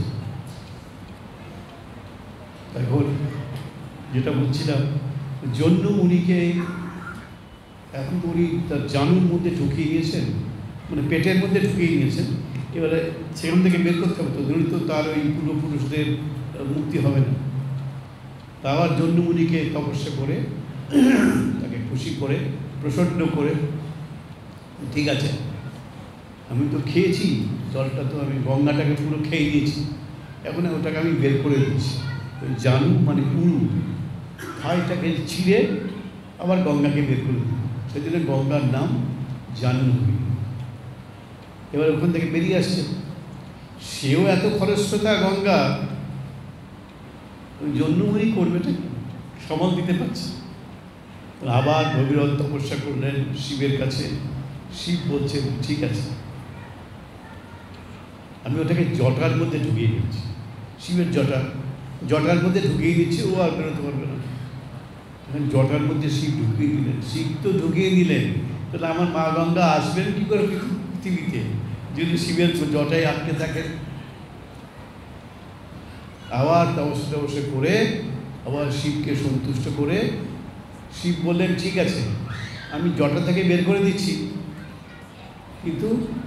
Speaker 1: এখন যেটা বলছিলাম, জন্য উনিকে এখন উনি তার জানুর মধ্যে ঢুকিয়ে নিয়েছেন, মানে পেটের মধ্যে ঢুকিয়ে নিয়েছেন। এবারে সেখান থেকে বের করতে হবে, তো ধরি তো তার ওই পূর্বপুরুষদের মুক্তি হবে না। তা আবার জন্য উনিকে তপস্যা করে, তাকে খুশি করে, প্রসন্ন করে, ঠিক আছে আমি তো খেয়েছি জলটা, তো আমি গঙ্গাটাকে পুরো খেয়ে দিয়েছি, এখন ওটাকে আমি বের করে দিচ্ছি। ওই জানু মানে উড়ু, খাইটাকে ছিঁড়ে আবার গঙ্গাকে বের করে দিই, সেই জন্য গঙ্গার নাম জাহ্নবী। এবার ওখান থেকে বেরিয়ে আসছে, সেও এত খরস্রোতা গঙ্গা, ওই জন্যই করবেটা সামাল দিতে পারছে। আবার ভগীরথ তপস্যা করলেন শিবের কাছে। শিব বলছে ঠিক আছে, আমি ওটাকে জটার মধ্যে ঢুকিয়ে দিচ্ছি, শিবের জটার মধ্যে ঢুকিয়ে দিচ্ছি, ও আর বেরোতে পারবে না। এখন জটার মধ্যে শিব ঢুকিয়ে দিলেন। শিব তো ঢুকিয়ে দিলেন, তাহলে আমার মা গঙ্গা আসবেন কী করে পৃথিবীতে যদি শিবের জটায় আটকে থাকেন? আবার তপস্যা করে আবার শিবকে সন্তুষ্ট করে শিব বললেন ঠিক আছে আমি জটা থেকে বের করে দিচ্ছি, কিন্তু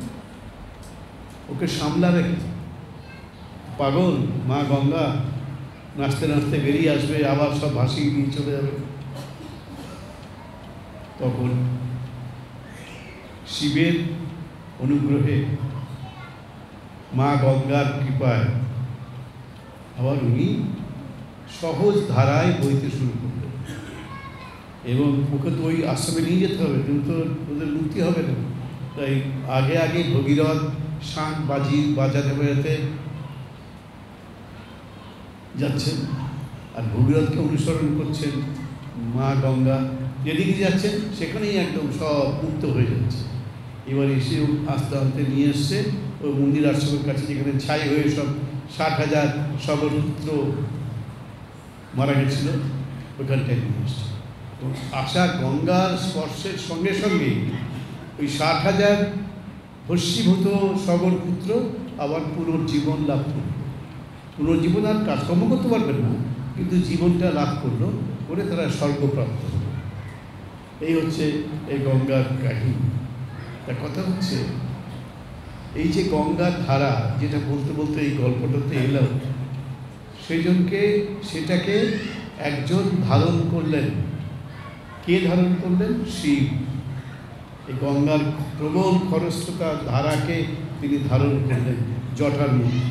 Speaker 1: ওকে সামলাবে কি? পাগল মা গঙ্গা নাচতে নাচতে বেরিয়ে আসবে, আবার সব ভাসিয়ে নিয়ে চলে যাবে। তখন শিবের অনুগ্রহে, মা গঙ্গার কৃপায় আবার উনি সহজ ধারায় বইতে শুরু করলেন। এবং ওকে তো ওই আশ্রমে নিয়ে যেতে হবে, কিন্তু ওদের মুক্তি হবে না। তাই আগে ভগীরথ শাঁখ বাজাতে যাচ্ছেন, আর ভগীরথকে অনুসরণ করছেন মা গঙ্গা। যেদিকে যাচ্ছেন সেখানেই একদম সব মুক্ত হয়ে যাচ্ছে। এবার এসে আস্তে আস্তে নিয়ে এসছে ওই মন্দির আশ্রমের কাছে, যেখানে ছাই হয়ে সব 60,000 সগরপুত্র মারা গেছিল, ওইখানটায় নিয়ে এসছে। তো আসা গঙ্গার স্পর্শের সঙ্গে সঙ্গে ওই 60,000 ভস্মীভূত সগরপুত্র আবার পুনর্জীবন লাভ করল। পুনর্জীবন আর কাজকর্ম করতে পারবেন না, কিন্তু জীবনটা লাভ করলো, করে তারা স্বর্গপ্রাপ্ত হল। এই হচ্ছে এই গঙ্গার কাহিনী। তার কথা হচ্ছে এই যে গঙ্গার ধারা, যেটা বলতে বলতে এই গল্পটাতে এলাম, সেটাকে একজন ধারণ করলেন। কে ধারণ করলেন? শিব। এই গঙ্গার প্রবল খরস্রোতা ধারাকে তিনি ধারণ করলেন জটার মধ্যে।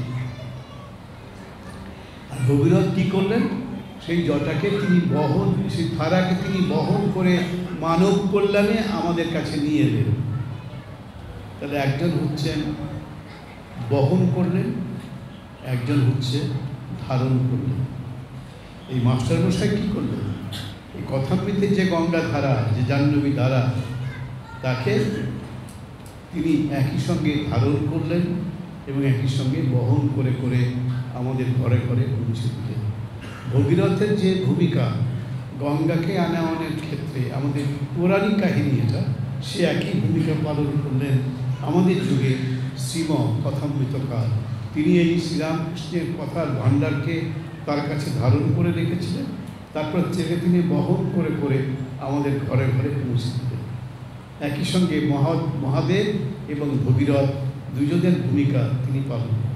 Speaker 1: আর ভগীরথ কী করলেন? সেই জটাকে তিনি সেই ধারাকে তিনি বহন করে মানব কল্যাণে আমাদের কাছে নিয়ে এলেন। তাহলে একজন হচ্ছেন বহন করলেন, একজন হচ্ছে ধারণ করলেন। এই মাস্টারমশাই কী করলেন? এই কথামৃতের যে গঙ্গা ধারা, যে জাহ্নবী ধারা, তাকে তিনি একই সঙ্গে ধারণ করলেন এবং একই সঙ্গে বহন করে করে আমাদের ঘরে ঘরে পৌঁছে দিলেন। ভগীরথের যে ভূমিকা গঙ্গাকে আনায়নের ক্ষেত্রে, আমাদের পৌরাণিক কাহিনী এটা, সে একই ভূমিকা পালন করলেন আমাদের যুগে শ্রীম কথামৃতকার। তিনি এই শ্রীরামকৃষ্ণের কথার ভাণ্ডারকে তার কাছে ধারণ করে রেখেছিলেন, তারপর থেকে তিনি বহন করে করে আমাদের ঘরে ঘরে পৌঁছে দিলেন। একই সঙ্গে মহাদেব এবং ভগীরথ দুজনের ভূমিকা তিনি পালন করেন।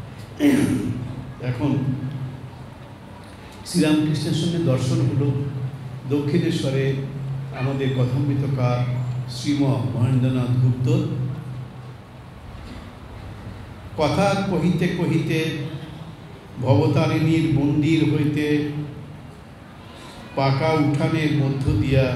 Speaker 1: এখন শ্রীরামকৃষ্ণের সঙ্গে দর্শন হলো দক্ষিণেশ্বরে আমাদের কথামৃতকার শ্রীম মহেন্দ্রনাথ গুপ্ত। কথা কহিতে কহিতে ভবতারিণীর মন্দির হইতে পাকা উঠানের মধ্য দিয়া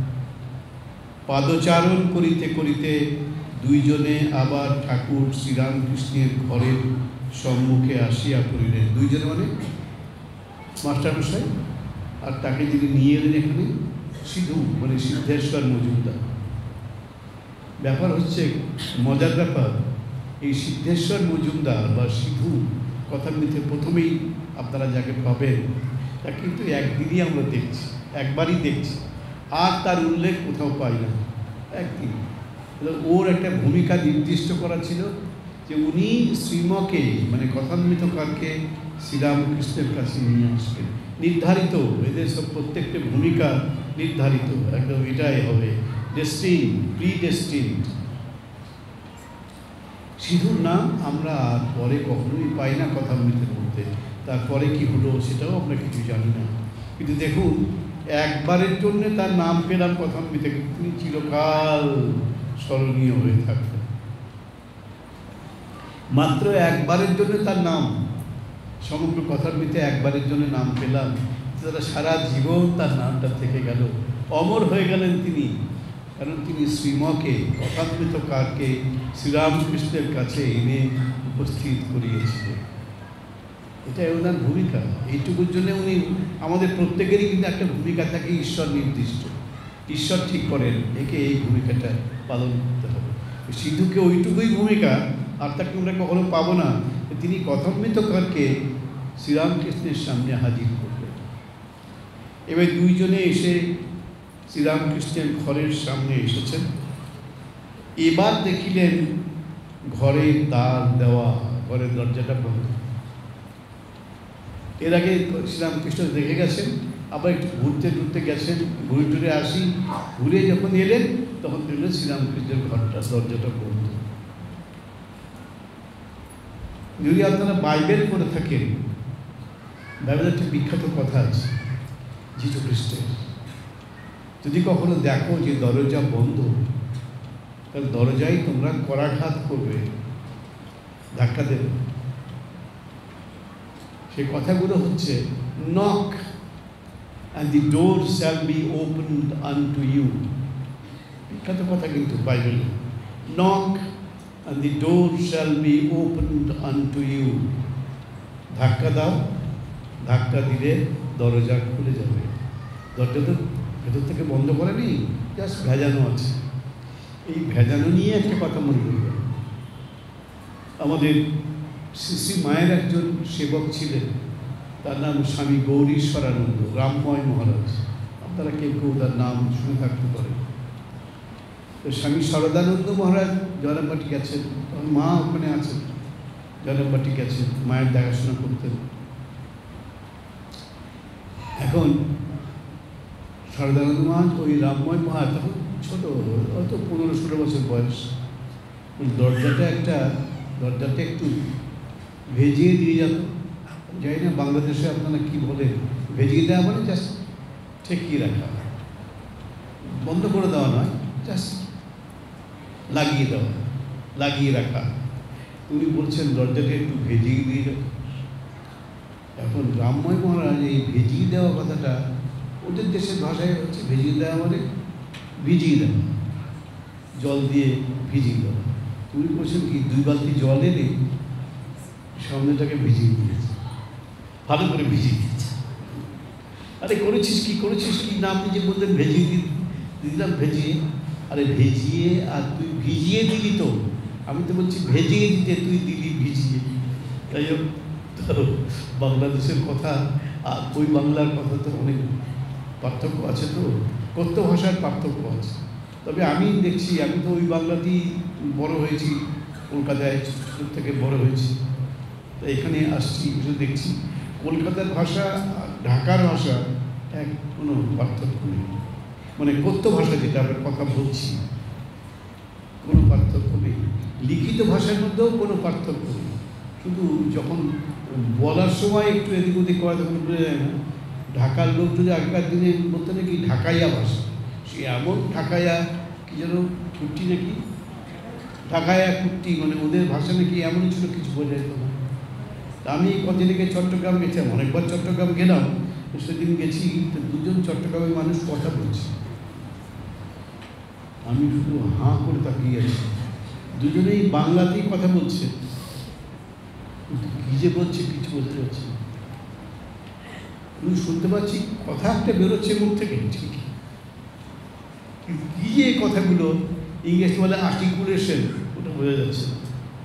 Speaker 1: পাদচারণ করিতে করিতে দুইজনে আবার ঠাকুর শ্রীরামকৃষ্ণের ঘরের সম্মুখে আসিয়া পড়িলেন। দুইজনে মানে মাস্টারমশাই আর তাকে যিনি নিয়ে এলেন এখানে, সিধু মানে সিদ্ধেশ্বর মজুমদার। ব্যাপার হচ্ছে মজার ব্যাপার, এই সিদ্ধেশ্বর মজুমদার বা সিধু কথামৃতে প্রথমেই আপনারা যাকে পাবেন, তা কিন্তু একদিনই আমরা দেখছি, একবারই দেখছি, আর তার উল্লেখ কোথাও পাই না। একদিন ওর একটা ভূমিকা নির্দিষ্ট করা ছিল যে উনি শ্রীমকে মানে কথামৃতকারকে শ্রীরামকৃষ্ণের কাছে নিয়ে আসবেন। নির্ধারিত, এদের সব প্রত্যেকটা ভূমিকা নির্ধারিত, একদম এটাই হবে, ডেস্টিন, প্রি-ডেস্টিনড। সিধুর নাম আমরা আর পরে কখনোই পাই না কথামৃতের মধ্যে, তারপরে কি হলো সেটাও আমরা কিছু জানি না। কিন্তু দেখুন, একবারের জন্য তার নাম পেলাম কথামৃতে, তিনি চিরকাল স্মরণীয় হয়ে থাকবেন। মাত্র একবারের জন্য তার নাম, সমগ্র কথামৃতে একবারের জন্য নাম পেলাম, তারা সারা জীবন তার নামটা থেকে গেল, অমর হয়ে গেলেন তিনি। কারণ তিনি শ্রীমকে কথামৃতকারকে শ্রীরামকৃষ্ণের কাছে এনে উপস্থিত করিয়েছিলেন। এটাই ওনার ভূমিকা। এইটুকুর জন্য উনি আমাদের প্রত্যেকেরই কিন্তু একটা ভূমিকা থাকে ঈশ্বর নির্দিষ্ট, ঈশ্বর ঠিক করেন একে এই ভূমিকাটা পালন করতে হবে। সিধুকে ওইটুকুই ভূমিকা, আর তাকে আমরা কখনো পাবো না। তিনি কথামৃতকারকে শ্রীরামকৃষ্ণের সামনে হাজির করলেন। এবার দুইজনে এসে শ্রীরামকৃষ্ণের ঘরের সামনে এসেছেন। এবার দেখিলেন ঘরের দ্বার দেওয়া, ঘরের দরজাটা বন্ধ। এর আগে শ্রীরামকৃষ্ণ দেখে গেছেন, আবার একটু ঘুরতে ঘুরতে গেছেন, ঘুরে টুরে আসি, ঘুরে যখন এলেন তখন দেখলেন শ্রীরামকৃষ্ণের ঘরটা দরজাটা বন্ধ। যদি আপনারা বাইবেল পড়ে থাকেন, বাইবেলের একটা বিখ্যাত কথা আছে যীশু খ্রিস্টের, যদি কখনো দেখো যে দরজা বন্ধ, তাহলে দরজায় তোমরা করাঘাত করবে, ধাক্কা দেবে। সেই কথাগুলো হচ্ছে knock and the door shall be opened unto you, বিখ্যাত কথা কিন্তু Bible. Knock and the door shall be opened unto you, ধাক্কা দাও, ধাক্কা দিলে দরজা খুলে যাবে। দরজা তো ভেতর থেকে বন্ধ করে নি, জাস্ট ভেজানো আছে। এই ভেজানো নিয়ে একটা কথা মনে করবে, আমাদের শ্রী শ্রী মায়ের একজন সেবক ছিলেন, তার নাম স্বামী গৌরীশ্বরানন্দ রামময় মহারাজ। আপনারা কেউ কেউ তার নাম শুনে থাকতে পারেন। তো স্বামী শারদানন্দ মহারাজ জয়রামবাটি গেছেন, তখন মা ওখানে আছেন, জয়রামবাটি গেছেন, মায়ের দেখাশোনা করতেন। এখন শারদানন্দ মহারাজ ওই রামময় মহারাজ তখন ছোটো, হয়তো 15-16 বছর বয়স, ওই দরজাটা একটু ভেজিয়ে দিয়ে যেত। জানি না বাংলাদেশে আপনারা কী বলে, ভেজিয়ে দেওয়া মানে জাস্ট ঠেকিয়ে রাখা, বন্ধ করে দেওয়া নয়, জাস্ট লাগিয়ে রাখা। উনি বলছেন দরজাটা একটু ভেজিয়ে দিয়ে যাও। এখন রামময় মহারাজ এই ভেজিয়ে দেওয়া কথাটা ওদের দেশের ভাষায় হচ্ছে ভেজিয়ে দেওয়া মানে ভিজিয়ে দেওয়া, জল দিয়ে ভিজিয়ে দেওয়া। উনি বলছেন কি 2 বালতি জল এনে সামনেটাকে ভিজিয়ে দিয়েছে, ভালো করে ভিজিয়ে দিয়েছে। আরে করেছিস কি নাম নিজে বলতেন, ভেজিয়ে দিলাম, ভেজিয়ে। আরে ভেজিয়ে আর তুই ভিজিয়ে দিলি তো, আমি তো বলছি ভেজিয়ে দিতে, তুই দিলি ভিজিয়ে। তাই হোক, বাংলাদেশের কথা আর ওই বাংলার কথা তো অনেক পার্থক্য আছে, তো কথ্য ভাষার পার্থক্য আছে। তবে আমি দেখছি, আমি তো ওই বাংলাতেই বড় হয়েছি, কলকাতায় ছোট থেকে বড় হয়েছি, তো এখানে আসছি, দেখছি কলকাতার ভাষা আর ঢাকার ভাষা কোনো পার্থক্য নেই। মানে কথ্য ভাষা যেটা আমরা কথা বলছি, কোনো পার্থক্য নেই। লিখিত ভাষার মধ্যেও কোনো পার্থক্য নেই, শুধু যখন বলার সময় একটু এদিক ওদিক করা, তখন বোঝা যায় না। ঢাকার লোক যদি আগেকার দিনে বলতে নাকি ঢাকাইয়া ভাষা, সে এমন ঢাকাইয়া কি যেন কুট্টি নাকি, ঢাকাইয়া কুট্টি, মানে ওদের ভাষা নাকি এমনই ছিল, কিছু বোঝা যেত না। আমি কদিন আগে চট্টগ্রাম গেছিলাম, অনেকবার চট্টগ্রাম গেলাম, সেদিন গেছি, তো 2জন চট্টগ্রামের মানুষ কথা বলছে, আমি শুধু হাঁ করে তাকিয়ে আছি। 2জনেই বাংলাতেই কথা বলছে, কী যে বলছে কিছু বলতে পারছি না। আমি শুনতে পাচ্ছি কথা একটা বেরোচ্ছে মুখ থেকে, ঠিকই, কী যে কথাগুলো ইংরেজি বলে আর্টিকুলেশন, ওটা বোঝা যাচ্ছে না।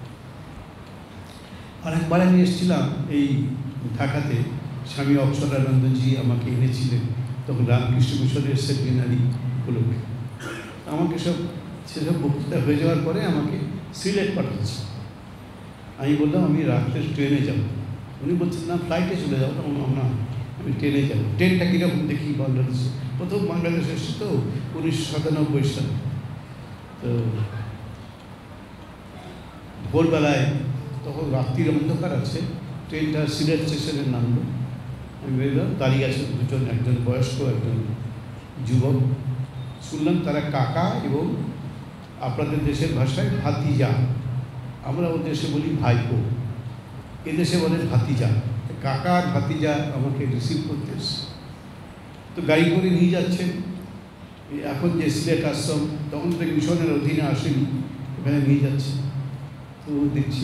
Speaker 1: আরেকবার আমি এসেছিলাম এই ঢাকাতে, স্বামী অক্ষরানন্দজি আমাকে এনেছিলেন, তখন রামকৃষ্ণ মিশনের সেমিনারি উপলক্ষে। আমাকে সেসব বক্তৃতা হয়ে যাওয়ার পরে আমাকে সিলেট পাঠাচ্ছে। আমি বললাম আমি রাত্রে ট্রেনে যাব। উনি বলছেন না, ফ্লাইটে চলে যাও। না, আমি ট্রেনে যাব। ট্রেনটা কীরকম দেখি বাংলাদেশে, প্রথম বাংলাদেশে এসেছে তো 1997 সালে। তো ভোরবেলায়, তখন রাত্রির অন্ধকার আছে, ট্রেনটা সিলেট স্টেশনের নামলো। আমি বেরোলাম, দাঁড়িয়ে আছে 2জন, একজন বয়স্ক, একজন যুবক। শুনলাম তারা কাকা এবং আপনাদের দেশের ভাষায় ভাতিজা, আমরা ওর দেশে বলি ভাইপো, এদেশে বলে ভাতিজা। কাকা আর ভাতিজা আমাকে রিসিভ করতে এসছে। তো গাড়ি করে নিয়ে যাচ্ছেন, এখন যে সিলেট আশ্রম, তখন তো মিশনের অধীনে আসেনি, ওখানে নিয়ে যাচ্ছে। তো দেখছি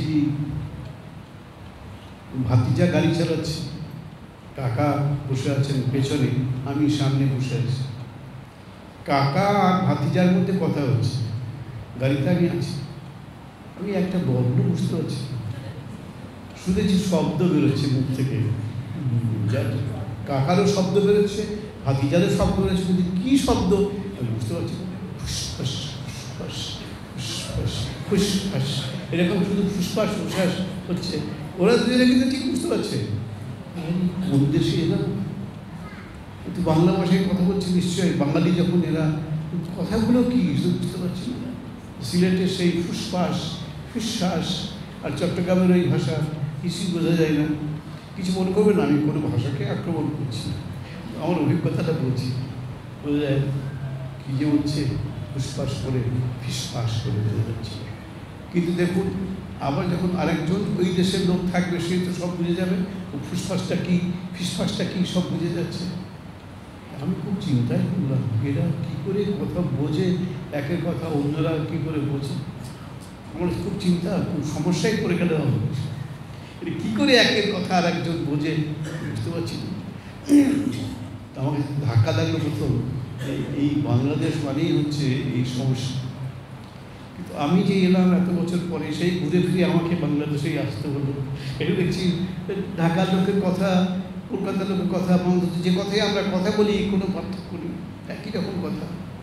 Speaker 1: ভাতিজা গাড়ি চালাচ্ছে, কাকা বসে আছেন পেছনে, আমি সামনে বসে আছি। কাকা আর ভাতিজার মধ্যে কথা হচ্ছে, গাড়িতে আমি আছি। আমি একটা বর্ণ বুঝতে পারছি, শুনেছি শব্দ বেরোচ্ছে মুখ থেকে, কাকারও শব্দ বেরোচ্ছে, ভাতিজারও শব্দ বেরোচ্ছে, কিন্তু কী শব্দ আমি বুঝতে পারছি। ফুসফাস ফুসফাস ফুসফাস ফুসফাস, এরকম শুধু ফুসফাস ফুসফাস হচ্ছে। ওরা দুজনে কিন্তু ঠিক বুঝতে পারছে কোন দেশে এরা, কিন্তু বাংলা ভাষায় কথা বলছে নিশ্চয়ই, বাঙালি যখন এরা, কথাগুলো কি বুঝতে পারছি না। সিলেটের সেই ফুসফাস ফুসফাস আর চট্টগ্রামের ওই ভাষা কিছুই বোঝা যায় না। কিছু মনে করবে না, আমি কোনো ভাষাকে আক্রমণ করছি না, আমার অভিজ্ঞতাটা বলছি। বোঝা যায় কী যে হচ্ছে, ফুসফাস করে ফিসফাস করে বোঝা যাচ্ছে। কিন্তু দেখুন, আবার যখন আরেকজন ওই দেশের লোক থাকবে, সে তো সব বুঝে যাবে, ও ফুসফাসটা কী ফিসফাসটা কী সব বুঝে যাচ্ছে। আমি খুব চিন্তায় করলাম, এরা কী করে কথা বোঝে, একের কথা অন্যরা কী করে বোঝে। আমার খুব চিন্তা, খুব সমস্যায় পড়ে গেলে হবে, এটা কী করে একের কথা আর একজন বোঝে, বুঝতে পারছি না। আমাকে ধাক্কা লাগলো প্রথম, এই বাংলাদেশ মানেই হচ্ছে এই সমস্যা। তো আমি যে এলাম এত বছর পরে, সেই ঘুরে ফিরে আমাকে বাংলাদেশেই আসতে হলো। এটা দেখছি ঢাকার লোকের কথা, কলকাতার লোকের কথা, যে কথাই আমরা কথা বলি কোনো পার্থক্য নেই, একই রকম কথা,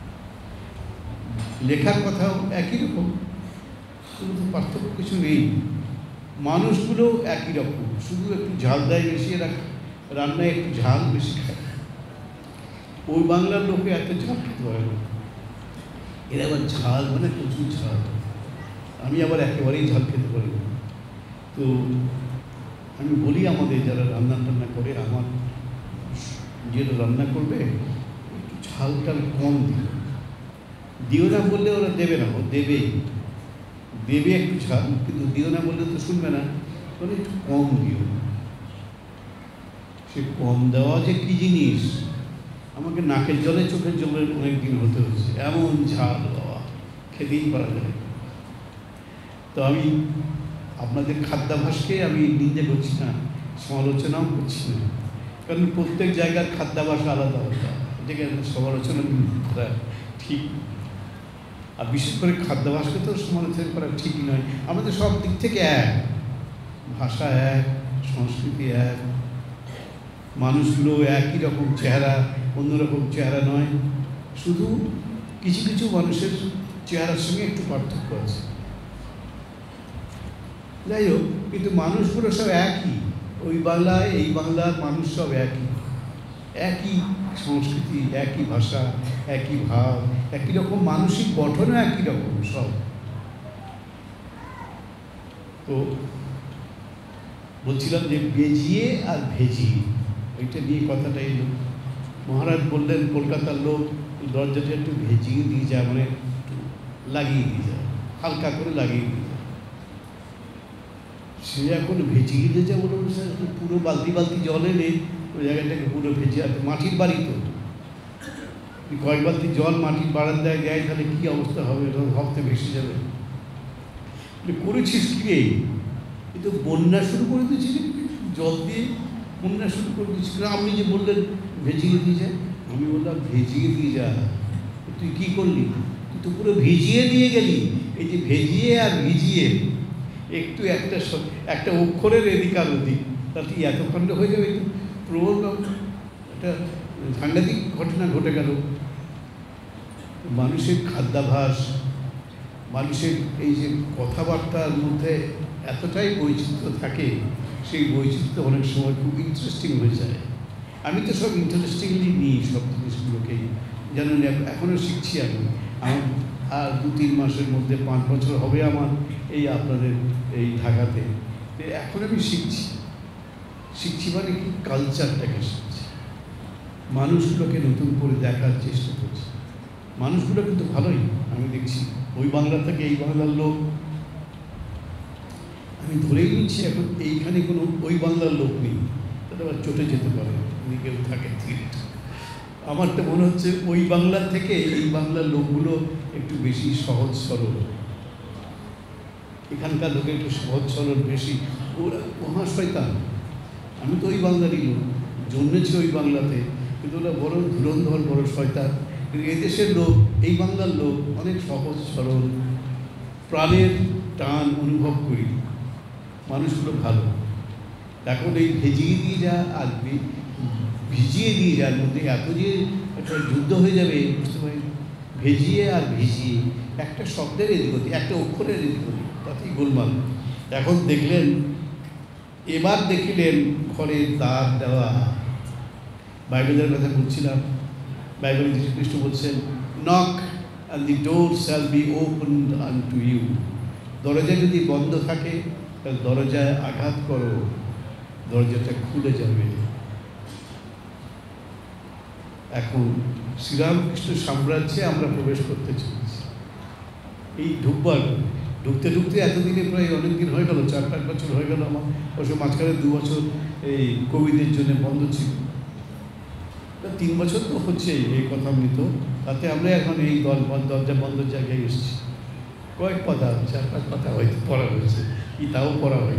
Speaker 1: লেখার কথাও একই রকম, কোনো তো পার্থক্য কিছু নেই। মানুষগুলো একই রকম, শুধু একটু ঝাল দেয় বেশি, এরা রান্নায় একটু ঝাল বেশি খায়। ওই বাংলার লোকে এত ঝাল খেতে পারে না, এরা আবার ঝাল মানে প্রচুর ঝাল। আমি আবার একেবারেই ঝাল খেতে পারি না। তো আমি বলি আমাদের যারা রান্না টান্না করে, আমার যেটা রান্না করবে একটু ঝাল টাল কম দিও না বললে ওরা দেবে না, ও দেবেই, দেবে একটু ঝাল, কিন্তু দিও না বললে তো শুনবে না, ওরা একটু কম দিও। সে কম দেওয়া যে কী জিনিস, আমাকে নাকের জলে চোখের জলে অনেক দিন হতে হচ্ছে, এমন ঝাল বাবা, খেতেই পারা যায়। তো আমি আপনাদের খাদ্যাভ্যাসকে আমি নিন্দে করছি না, সমালোচনাও করছি না, কারণ প্রত্যেক জায়গার খাদ্যাভ্যাস আলাদা আলাদা, এটাকে সমালোচনা করা ঠিক। আর বিশেষ করে খাদ্যাভ্যাসকে তো সমালোচনা করা ঠিকই নয়। আমাদের সব দিক থেকে এক, ভাষা এক, সংস্কৃতি এক, মানুষগুলো একই রকম চেহারা, অন্যরকম চেহারা নয়, শুধু কিছু কিছু মানুষের চেহারার সঙ্গে একটু পার্থক্য আছে। যাই হোক, কিন্তু মানুষগুলো সব একই, ওই বাংলায় এই বাংলার মানুষ সব একই, একই সংস্কৃতি, একই ভাষা, একই ভাব, একই রকম মানসিক গঠনও একই রকম সব। তো বলছিলাম যে বেজিয়ে আর ভেজিয়ে, ওইটা নিয়ে কথাটা এলো। মহারাজ বললেন কলকাতার লোক দরজাটা একটু ভেজিয়ে দিয়ে যায়, মানে একটু লাগিয়ে দিয়ে যায়, হালকা করে লাগিয়ে দিয়ে যায়। সে এখন ভেজিয়ে দিয়ে যায় বলে পুরো বালতি বালতি জল এনে ওই জায়গাটাকে পুরো ভেজে, আর মাটির বাড়ি তো, কয়েক বালতি জল মাটির বারান্দায় দেয়, তাহলে কী অবস্থা হবে, ভাবতে ভেসে যাবে। করেছিস কি, কিন্তু বন্যা শুরু করে দিয়েছিস জল দিয়ে, বন্যা শুরু করে দিয়েছিস। আপনি যে বললেন ভেজিয়ে দিয়ে যায়, আমি বললাম ভেজিয়ে দিয়ে যা, তুই কী করলি, তুই তো পুরো ভিজিয়ে দিয়ে গেলি। এই যে ভেজিয়ে আর ভিজিয়ে একটু একটা অক্ষরের এদিক আর ওদিক, তাতে এত খণ্ড হয়ে যাবে, একটু প্রবল একটা সাংঘাতিক ঘটনা ঘটে গেল। মানুষের খাদ্যাভ্যাস, মানুষের এই যে কথাবার্তার মধ্যে এতটাই বৈচিত্র্য থাকে, সেই বৈচিত্র্য অনেক সময় খুব ইন্টারেস্টিং হয়ে যায়। আমি তো সব ইন্টারেস্টিংলি নিই সব জিনিসগুলোকেই, জানেন এখনও শিখছি আমি। আমার আর 2-3 মাসের মধ্যে 5 বছর হবে আমার এই আপনাদের এই ঢাকাতে। এখন আমি শিখছি মানে কি, কালচারটাকে শিখছি, মানুষগুলোকে নতুন করে দেখার চেষ্টা করছি। মানুষগুলো কিন্তু ভালোই, আমি দেখছি ওই বাংলা থেকে এই বাংলার লোক, আমি ধরেই নিচ্ছি এখন এইখানে কোনো ওই বাংলার লোক নেই, তাহলে আবার চটে যেতে পারে যদি কেউ থাকে। আমার তো মনে হচ্ছে ওই বাংলার থেকে এই বাংলার লোকগুলো একটু বেশি সহজ সরল, এখানকার লোকে একটু সহজ সরল বেশি। ওরা মহাশয়তান, আমি তো ওই বাংলারই লোক, জন্মেছি ওই বাংলাতে, কিন্তু ওরা বড় ধুরন্ধর, বড় শয়তান। কিন্তু এদেশের লোক, এই বাংলার লোক অনেক সহজ সরল, প্রাণের টান অনুভব করি, মানুষগুলো ভালো। এখন এই ভেজিয়ে দিয়ে যা আর ভিজিয়ে দিয়ে যার মধ্যে এত যে একটা যুদ্ধ হয়ে যাবে বুঝতে পারি। ভেজিয়ে আর ভিজিয়ে একটা শব্দের এদিক ওদিক, একটা অক্ষরের এদিক ওদিক, তাতেই গোলমাল। এখন দেখলেন, এবার দেখিলেন ঘরের দ্বার দেওয়া। বাইবেলের কথা বলছিলাম, বাইবেলে যীশু খ্রিস্ট বলছেন, knock and the door shall be opened unto you. দরজা যদি বন্ধ থাকে তাহলে দরজায় আঘাত করো, দরজাটা খুলে যাবে। এখন শ্রীরামকৃষ্ণ সাম্রাজ্যে আমরা প্রবেশ করতে চলেছি। এই ঢুকতে এতদিনে প্রায় অনেক দিন হয়ে গেল, 4-5 বছর হয়ে গেল আমার। অবশ্য মাঝখানে 2 বছর এই কোভিডের জন্য বন্ধ ছিল, 3 বছর তো হচ্ছে এই কথা মৃত। তাতে আমরা এখন এই দরজা বন্ধ জায়গায় এসেছি। কয়েক পাতা, 4-5 পাতা হয়তো পড়া হয়েছে, কি তাও পড়া হয়।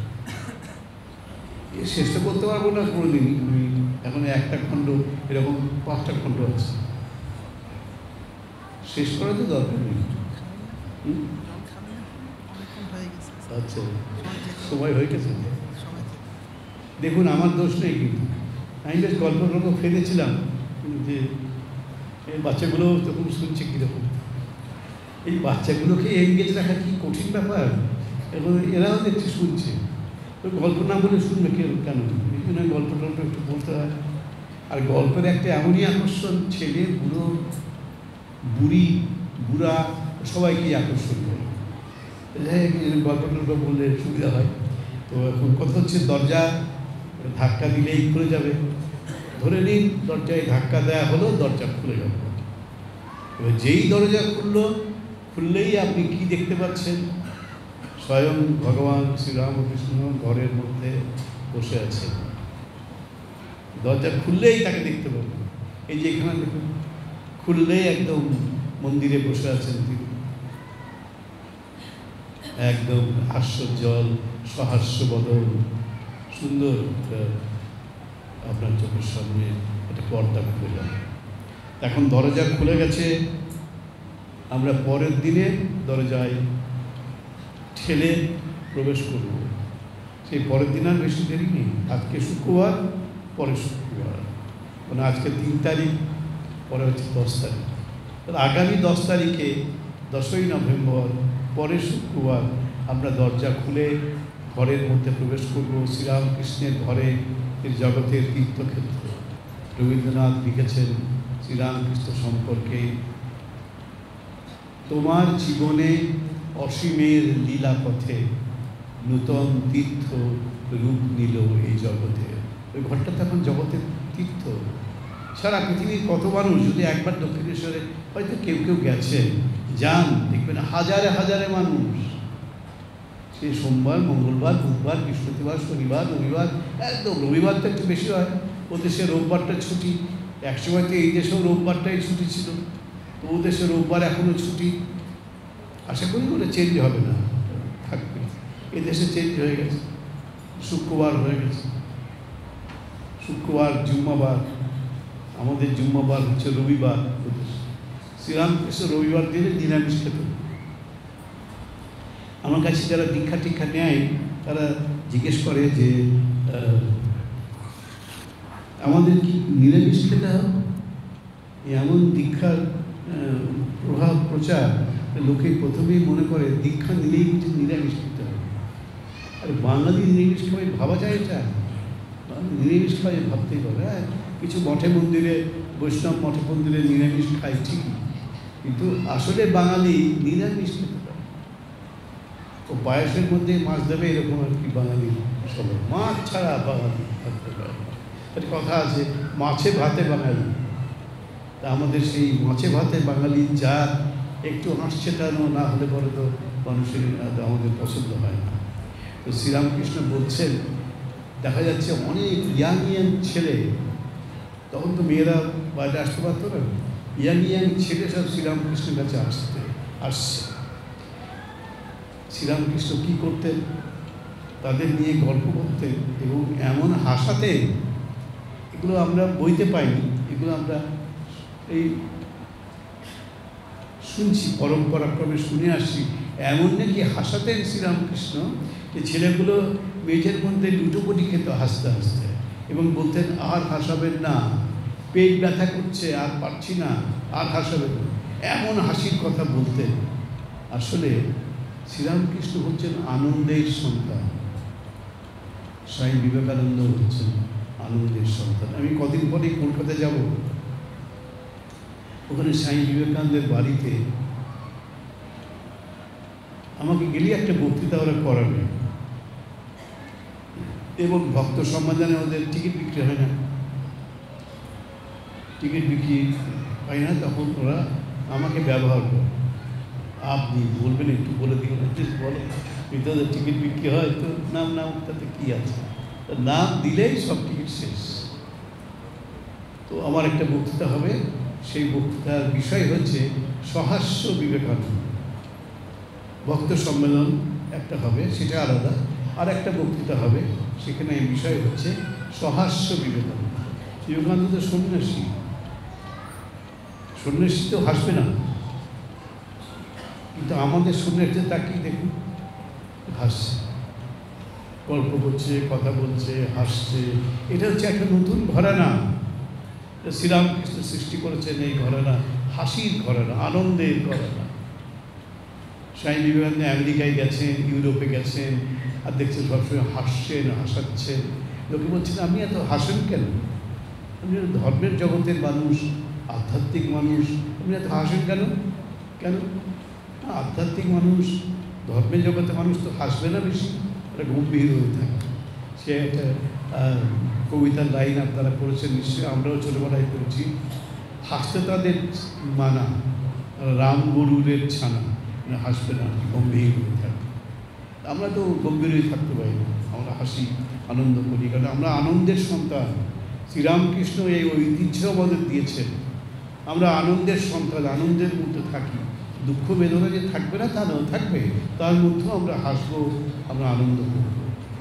Speaker 1: শেষ তো করতে পারবো না কোনোদিনই, আমি এখন একটা খণ্ড, এরকম 5টা খণ্ড আছে, শেষ করা তো দরকার নেই। আচ্ছা, সময় হয়ে গেছে। দেখুন, আমার দোষ নেই, কিন্তু আমি বেশ গল্প ফেলেছিলাম যে এই বাচ্চাগুলো তখন শুনছে কীরকম। এই বাচ্চাগুলোকে এনগেজ রাখা কি কঠিন ব্যাপার, এবং এরাও দেখছি শুনছে। তো গল্প না বলে শুনবে কেন? এই জন্য গল্প একটু বলতে হয়। আর গল্পের একটা এমনই আকর্ষণ, ছেলে বুড়ো বুড়ি বুড়া সবাইকেই আকর্ষণ করে। গল্প বললে সুবিধা হয়। তো এখন কথা হচ্ছে, দরজা ধাক্কা দিলেই খুলে যাবে। ধরে নিন দরজায় ধাক্কা দেওয়া হলো, দরজা খুলে যাবে। এবার যেই দরজা খুললেই আপনি কি দেখতে পাচ্ছেন? স্বয়ং ভগবান শ্রীরামকৃষ্ণ ঘরের মধ্যে বসে আছেন। দরজা খুললেই তাকে দেখতে পাবেন। এই যে এখানে দেখুন, খুললেই একদম মন্দিরে বসে আছেন তিনি, একদম হাস্যোজ্জ্বল সহাস্যবদন, সুন্দর আপনার চোখের সামনে একটা পর্দা খুলে যাবে। এখন দরজা খুলে গেছে, আমরা পরের দিনে দরজায় ঠেলে প্রবেশ করব। সেই পরের দিন আর বেশি দেরি নেই। আজকে শুক্রবার, পরে শুক্রবার, মানে আজকে 3 তারিখ, পরে হচ্ছে 10 তারিখ। আগামী 10 তারিখে 10ই নভেম্বর, পরে শুক্রবার, আমরা দরজা খুলে ঘরের মধ্যে প্রবেশ করব। শ্রীরামকৃষ্ণের ঘরে, এর জগতের তীর্থক্ষেত্র। রবীন্দ্রনাথ লিখেছেন শ্রীরামকৃষ্ণ সম্পর্কে, তোমার জীবনে অসীমের লীলা পথে নূতন তীর্থ রূপ নিল এই জগতে। ওই ঘরটা তখন জগতের তীর্থ। সারা পৃথিবীর কত মানুষ যদি একবার দক্ষিণেশ্বরে, হয়তো কেউ গেছে, যান, দেখবেন হাজারে হাজারে মানুষ। সে সোমবার, মঙ্গলবার, বুধবার, বৃহস্পতিবার, শনিবার, রবিবার, একদম রবিবারটা একটু বেশি হয়। ও দেশে রোববারটা ছুটি। একসময় তো এই দেশেও রোববারটাই ছুটি ছিল, তো ও দেশে রোববার এখনও ছুটি। আশা করি ওটা চেঞ্জ হবে না, থাকবে। এ দেশে চেঞ্জ হয়ে গেছে, শুক্রবার হয়ে গেছে। শুক্রবার জুম্মাবার, আমাদের জুম্মাবার হচ্ছে রবিবার। শ্রীরামকৃষ্ণ রবিবার দিনে নিরামিষ খেত। আমার কাছে যারা দীক্ষা টিক্ষা নেয়, তারা জিজ্ঞেস করে যে আমাদের কি নিরামিষ খেতে হবে? এমন দীক্ষার প্রভাব প্রচার, লোকে প্রথমেই মনে করে দীক্ষা নিলেই কিছু নিরামিষ খেতে হবে। আর বাঙালি নিরামিষ খাওয়াই ভাবা যায়? এটা নিরামিষ খাওয়াই ভাবতেই পারে। হ্যাঁ, কিছু মঠে মন্দিরে, বৈষ্ণব মঠে মন্দিরে নিরামিষ খাই ঠিকই, কিন্তু আসলে বাঙালি নিরামিষ খেতে পারে। ও পায়েসের মধ্যে মাছ দেবে, এরকম আর কি বাঙালি সবাই। মাছ ছাড়া বাঙালি থাকতে পারে না। একটা কথা আছে, মাছে ভাতে বাঙালি। তা আমাদের সেই মাছে ভাতে বাঙালি জাত একটু হাসছেটানো না হলে পরে তো মানুষের আমাদের পছন্দ হয় না। তো শ্রীরামকৃষ্ণ বলছেন, দেখা যাচ্ছে অনেক ইয়াং ছেলে, তখন তো মেয়েরা বাইরে আসতে পারতো না, ইয়াং ছেলে সব শ্রীরামকৃষ্ণের কাছে আসছে। শ্রীরামকৃষ্ণ কী করতেন? তাদের নিয়ে গল্প করতেন এবং এমন হাসাতেন, এগুলো আমরা বইতে পাইনি, এগুলো আমরা এই শুনছি, পরম্পরাক্রমে শুনে আসছি। এমন নাকি হাসাতেন শ্রীরামকৃষ্ণ যে ছেলেগুলো মেঝের মধ্যে লুটোপুটি খেত হাসতে হাসতে, এবং বলতেন, আর হাসাবেন না, পেট ব্যথা করছে, আর পারছি না, আর হাসাবেন না। এমন হাসির কথা বলতেন। আসলে শ্রীরামকৃষ্ণ হচ্ছেন আনন্দের সন্তান, স্বামী বিবেকানন্দ হচ্ছেন আনন্দের সন্তান। আমি কদিন পরেই কলকাতা যাব। ওখানে স্বামী বিবেকানন্দের বাড়িতে আমাকে গেলে একটা বক্তৃতা ওরা করাবে, এবং ভক্ত সম্মেলনে ওদের টিকিট বিক্রি হয় না, টিকিট বিক্রি হয় না, তখন ওরা আমাকে ব্যবহার করে। আপনি বলবেন, একটু বলে দিবেন, বলে ওদের টিকিট বিক্রি হয়, তো নাম তাতে কী আছে, নাম দিলেই সব টিকিট শেষ। তো আমার একটা বক্তৃতা হবে, সেই বক্তৃতার বিষয় হচ্ছে সহাস্য বিবেকানন্দ। ভক্ত সম্মেলন একটা হবে, সেটা আলাদা। আর একটা বক্তৃতা হবে, সেখানে এই বিষয় হচ্ছে সহাস্য বিবেকানন্দ। বিবেকানন্দ তো সন্ন্যাসী তো হাসবে না, কিন্তু আমাদের শুনে তাকিয়ে দেখুন, হাসছে, গল্প করছে, কথা বলছে, হাসছে। এটা হচ্ছে একটা নতুন ঘরানা। শ্রীরামকৃষ্ণ সৃষ্টি করেছেন এই ঘরানা, হাসির ঘরানা, আনন্দের ঘরানা। স্বামী বিবেকানন্দ আমেরিকায় গেছেন, ইউরোপে গেছেন, আর দেখছেন সবসময় হাসছেন, হাসাচ্ছেন। লোকে বলছেন আপনি এত হাসেন কেন? আপনি ধর্মের জগতের মানুষ, আধ্যাত্মিক মানুষ, আপনি এত হাসেন কেন? কেন? আধ্যাত্মিক মানুষ, ধর্মের জগতের মানুষ তো হাসবে না বেশি, একটা গম্ভীর হয়ে থাকে। সে একটা কবিতার লাইন আপনারা পড়েছেন নিশ্চয়ই, আমরাও ছোটোবেলায় পড়েছি, হাসতে তাদের মানা, রাম গরুরের ছানা, হাসবে না, গম্ভীর হয়ে থাকে। আমরা তো গম্ভীর হয়ে থাকতে পারি না, আমরা হাসি, আনন্দ করি, কারণ আমরা আনন্দের সন্তান। শ্রীরামকৃষ্ণ এই ঐতিহ্য আমাদের দিয়েছেন। আমরা আনন্দের সন্তান, আনন্দের মধ্যে থাকি। দুঃখ বেদনা যে থাকবে না তা নয়, থাকবে, তার মধ্যেও আমরা হাসবো, আমরা আনন্দ করব,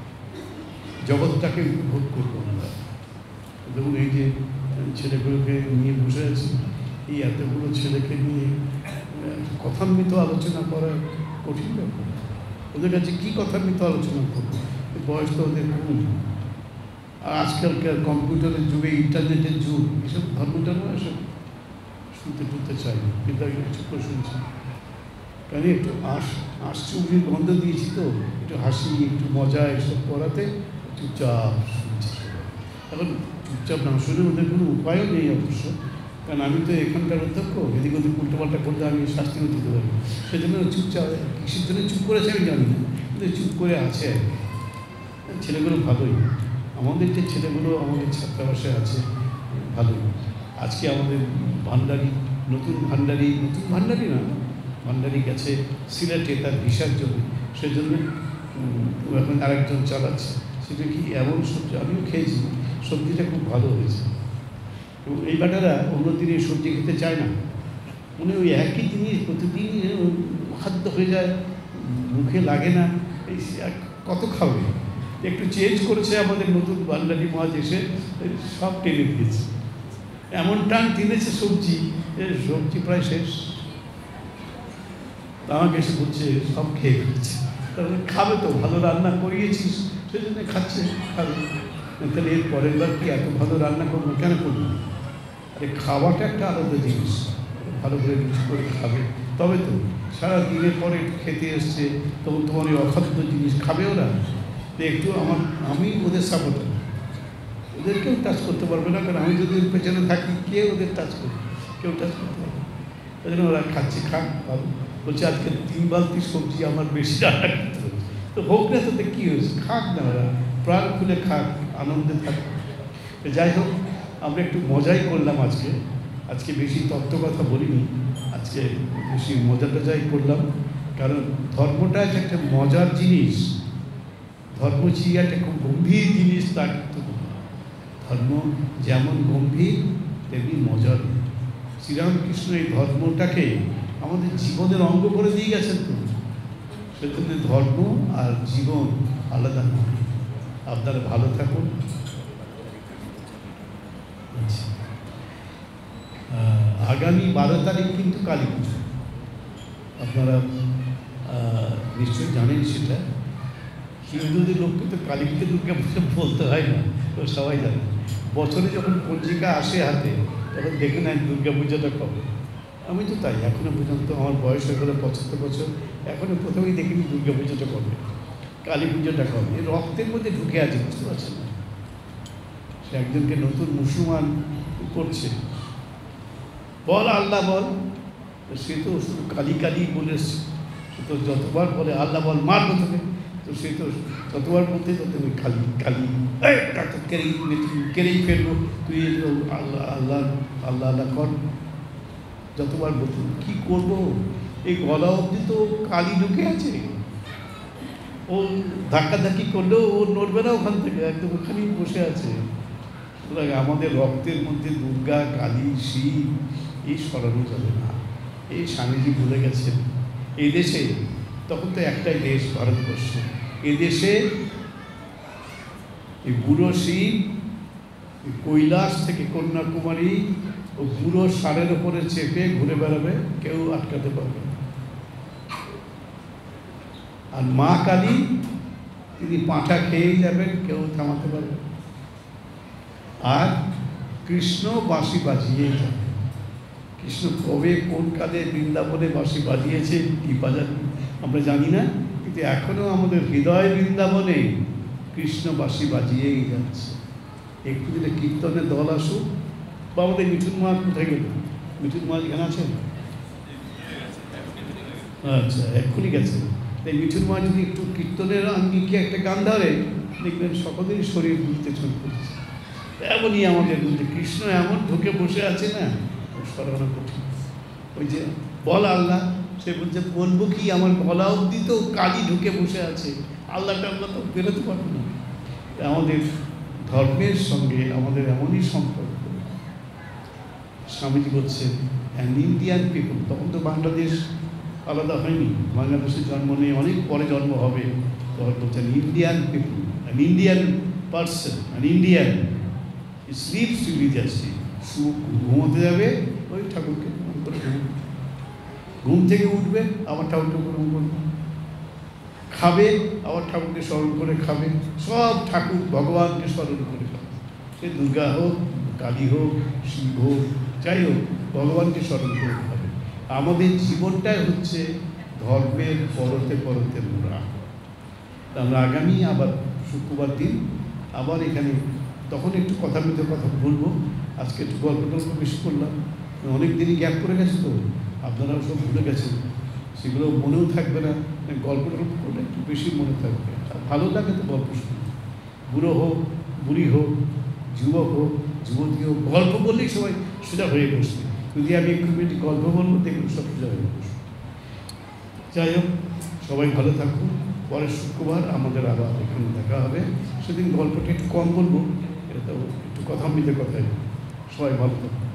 Speaker 1: জগৎটাকে উপভোগ করবো আমরা। দেখুন এই যে ছেলেগুলোকে নিয়ে বসে আছি, এই এতগুলো ছেলেকে নিয়ে কথান্বিত আলোচনা করা কঠিন ব্যাপার। ওদের কাছে কী কথান্বিত আলোচনা করবো? বয়স তো ওদের কম। আর আজকালকার কম্পিউটারের যুগে, ইন্টারনেটের যুগ, এসব ধর্মটর্ম এসব শুনতে টুনতে চাই, কিন্তু আমি চুপ করে শুনছি। কারণ একটু চুমড়ির গন্ধ দিয়েছি তো, একটু হাসি, একটু মজা, এসব করাতে চুপচাপ শুনছি। এখন চুপচাপ না শুনে ওদের কোনো উপায়ও নেই অবশ্য, কারণ আমি তো এখানকার অধ্যক্ষ, এদিক ওদিক উল্টোপাল্টা করলে আমি শাস্তিও দিতে পারি। সেই জন্য চুপচাপ, কিসের জন্য চুপ করেছে আমি জানি না, কিন্তু চুপ করে আছে। ছেলেগুলো ভালোই, আমাদের যে ছেলেগুলো আমাদের ছাত্রাবাসে আছে ভালোই। আজকে আমাদের ভান্ডারি, নতুন ভান্ডারি না, ভান্ডারি গেছে সিলেটে তার ভিসার জন্য, সেজন্য এখন আরেকজন চালাচ্ছে। সেটা কি এমন সবজি, আমিও খেয়েছি, সবজিটা খুব ভালো হয়েছে। এবং এই বাটারা অন্য দিনে সবজি খেতে চায় না, মনে ওই একই জিনিস প্রতিদিন খাদ্য হয়ে যায়, মুখে লাগে না, এই কত খাবে। একটু চেঞ্জ করেছে আমাদের নতুন ভান্ডারি মাছ এসে, সব টেনে দিয়েছে, এমন টান টেনেছে সবজি প্রায় শেষ। আমাকে এসে বলছে সব খেয়ে ফেলছে, তাহলে খাবে তো, ভালো রান্না করিয়েছিস সেই জন্য খাচ্ছে, খাবে। তাহলে এর পরের বার কি এত ভালো রান্না করবো কেন করবো? আরে খাওয়াটা একটা আলাদা জিনিস, ভালো করে রুচি করে খাবে, তবে তো সারা দিনের পরে খেতে এসছে, তখন তোমার ওই অখাদ্য জিনিস খাবে ওরা। একটু আমি ওদের সাপোর্টার, ওদের কেউ টাচ করতে পারবে না, কারণ আমি যদি পেছনে থাকি কে ওদের টাচ করবে? কেউ টাচ করতে পারবে। ওই জন্য ওরা খাচ্ছে, খাক ভালো। বলছে আজকে 3 বালতি সবজি আমার বেশি রান্না করতে হবে, তো হোক না, তাতে কী হয়েছে, খাক না, ওরা প্রাণ খুলে খাক, আনন্দে থাক। যাই হোক, আমরা একটু মজাই করলাম আজকে বেশি তত্ত্ব কথা বলিনি, আজকে বেশি মজা টজাই করলাম। কারণ ধর্মটা একটা মজার জিনিস, ধর্ম একটা খুব গম্ভীর জিনিস, তা কিন্তু ধর্ম যেমন গম্ভীর তেমনি মজার। শ্রীরামকৃষ্ণ এই ধর্মটাকে আমাদের জীবনের অঙ্গ করে দিয়ে গেছেন তো, সেজন্য ধর্ম আর জীবন আলাদা নয়। আপনারা ভালো থাকুন। আগামী 12 তারিখ কিন্তু কালী পুজো, আপনারা নিশ্চয়ই জানেন সেটা। হিন্দুদের লোককে তো কালী পুজো, দুর্গা পুজো বলতে হয় না, তো সবাই জানে। বছরে যখন পঞ্জিকা আসে হাতে, তখন দেখে নেন দুর্গা পুজোটা কবে। আমি তো তাই, এখনও পর্যন্ত আমার বয়স হয়ে গেলো 75 বছর, এখনও প্রথমেই দেখিনি দুর্গা পুজোটা কবে, কালী পুজোটা কবে। রক্তের মধ্যে ঢুকে আছে, বুঝতে পারছেন না। সে একজনকে নতুন মুসলমান করছে, বল আল্লাহ বল, সে তো শুধু কালী কালী বলে, সে তো যতবার বলে আল্লাহ বল মারবো তোকে, তো সে তো যতবার বলতে তত ওই কালী কালী, কেড়েই ফেলবো, তুই আল্লাহ আল্লাহ আল্লাহ আল্লাহ কর, যতবার বলতো। কী করবো, এই গলা অবধি তো কালী ঢুকে আছে, ও ধাক্কাধাক্কি করলেও ও নড়বে না ওখান থেকে, একদম ওখানেই বসে আছে। আমাদের রক্তের মধ্যে দুর্গা, কালী, শিব এই সরানো যাবে না। এই স্বামীজি ভুলে গেছেন। এই দেশে, তখন তো একটাই দেশ ভারতবর্ষ, এই দেশে এই বুড়ো শিব কৈলাস থেকে কন্যাকুমারী ও বুড়ো ষাঁড়ের ওপরে চেপে ঘুরে বেড়াবে, কেউ আটকাতে পারবে না। আর মা কালী তিনি পাঁঠা খেয়েই যাবেন, কেউ থামাতে পারবে। আর কৃষ্ণ বাঁশি বাজিয়েই যাবে। কৃষ্ণ কবে কোন কালে বৃন্দাবনে বাঁশি বাজিয়েছে, কি বাজাবে আমরা জানি না, কিন্তু এখনও আমাদের হৃদয় বৃন্দাবনে কৃষ্ণ বাঁশি বাজিয়েই যাচ্ছে। একটু দিলে কীর্তনের দল আসুক। বা আমাদের মিঠুন মা কোথায় গেল? মিঠুন মা এখানে আছেন? আচ্ছা, এক্ষুনি গেছে। তাই মিঠুন মা যদি একটু কীর্তনের আঙ্গিকে একটা গান ধরে, দেখবেন সকলেরই শরীর দুলতে শুরু করছে। এমনই আমাদের মধ্যে কৃষ্ণ এমন ঢুকে বসে আছে না, সরানো কঠিন। ওই যে বল আল্লাহ, সে বলছে বলবো কি, আমার গলা অব্দি তো কালি ঢুকে বসে আছে, আল্লাহটা আমরা তো বেরোতে পারবো না। আমাদের ধর্মের সঙ্গে আমাদের এমনই সম্পর্ক। স্বামীজি বলছেন অ্যান্ড ইন্ডিয়ান পিপল, তখন তো বাংলাদেশ আলাদা হয়নি, বাংলাদেশের জন্ম নিয়ে অনেক পরে জন্ম হবে। তখন বলছেন Indian people, an Indian person, an Indian sleeps religiously. ঘুমোতে যাবে, ওই ঠাকুরকে প্রণাম করে ঘুম থেকে উঠবে, আবার ঠাকুরকে প্রণাম করবে, খাবে, আবার ঠাকুরকে স্মরণ করে খাবে, সব ঠাকুর ভগবানকে স্মরণ করে খাবে। সে দুর্গা হোক, কালী হোক, শিব হোক, যাই হোক, ভগবানকে স্মরণ করে খাবে। আমাদের জীবনটাই হচ্ছে ধর্মের পরতে পরতে মোড়া। আমরা আগামী আবার শুক্রবার দিন আবার এখানে, তখন একটু কথা বলবো। আজকে একটু গল্প বেশি করলাম, অনেক দিনই গ্যাপ করে গেছে, তো আপনারাও সব ভুলে গেছেন, সেগুলো মনেও থাকবে না। গল্প করলে একটু বেশি মনে থাকবে, আর ভালো লাগে তো গল্প শুনে। বুড়ো হোক, বুড়ি হোক, যুবক হোক, যুবতী হোক, গল্প বললেই সবাই সোজা হয়ে বসবে। যদি আমি একটু বেশি গল্প বলবো, দেখুন সব সোজা হয়ে বসবে। যাই হোক, সবাই ভালো থাকুন। পরের শুক্রবার আমাদের আবার এখানে দেখা হবে। সেদিন গল্পটা একটু কম বলবো, এটা তো একটু কথা কথাই। সবাই ভালো থাকুন।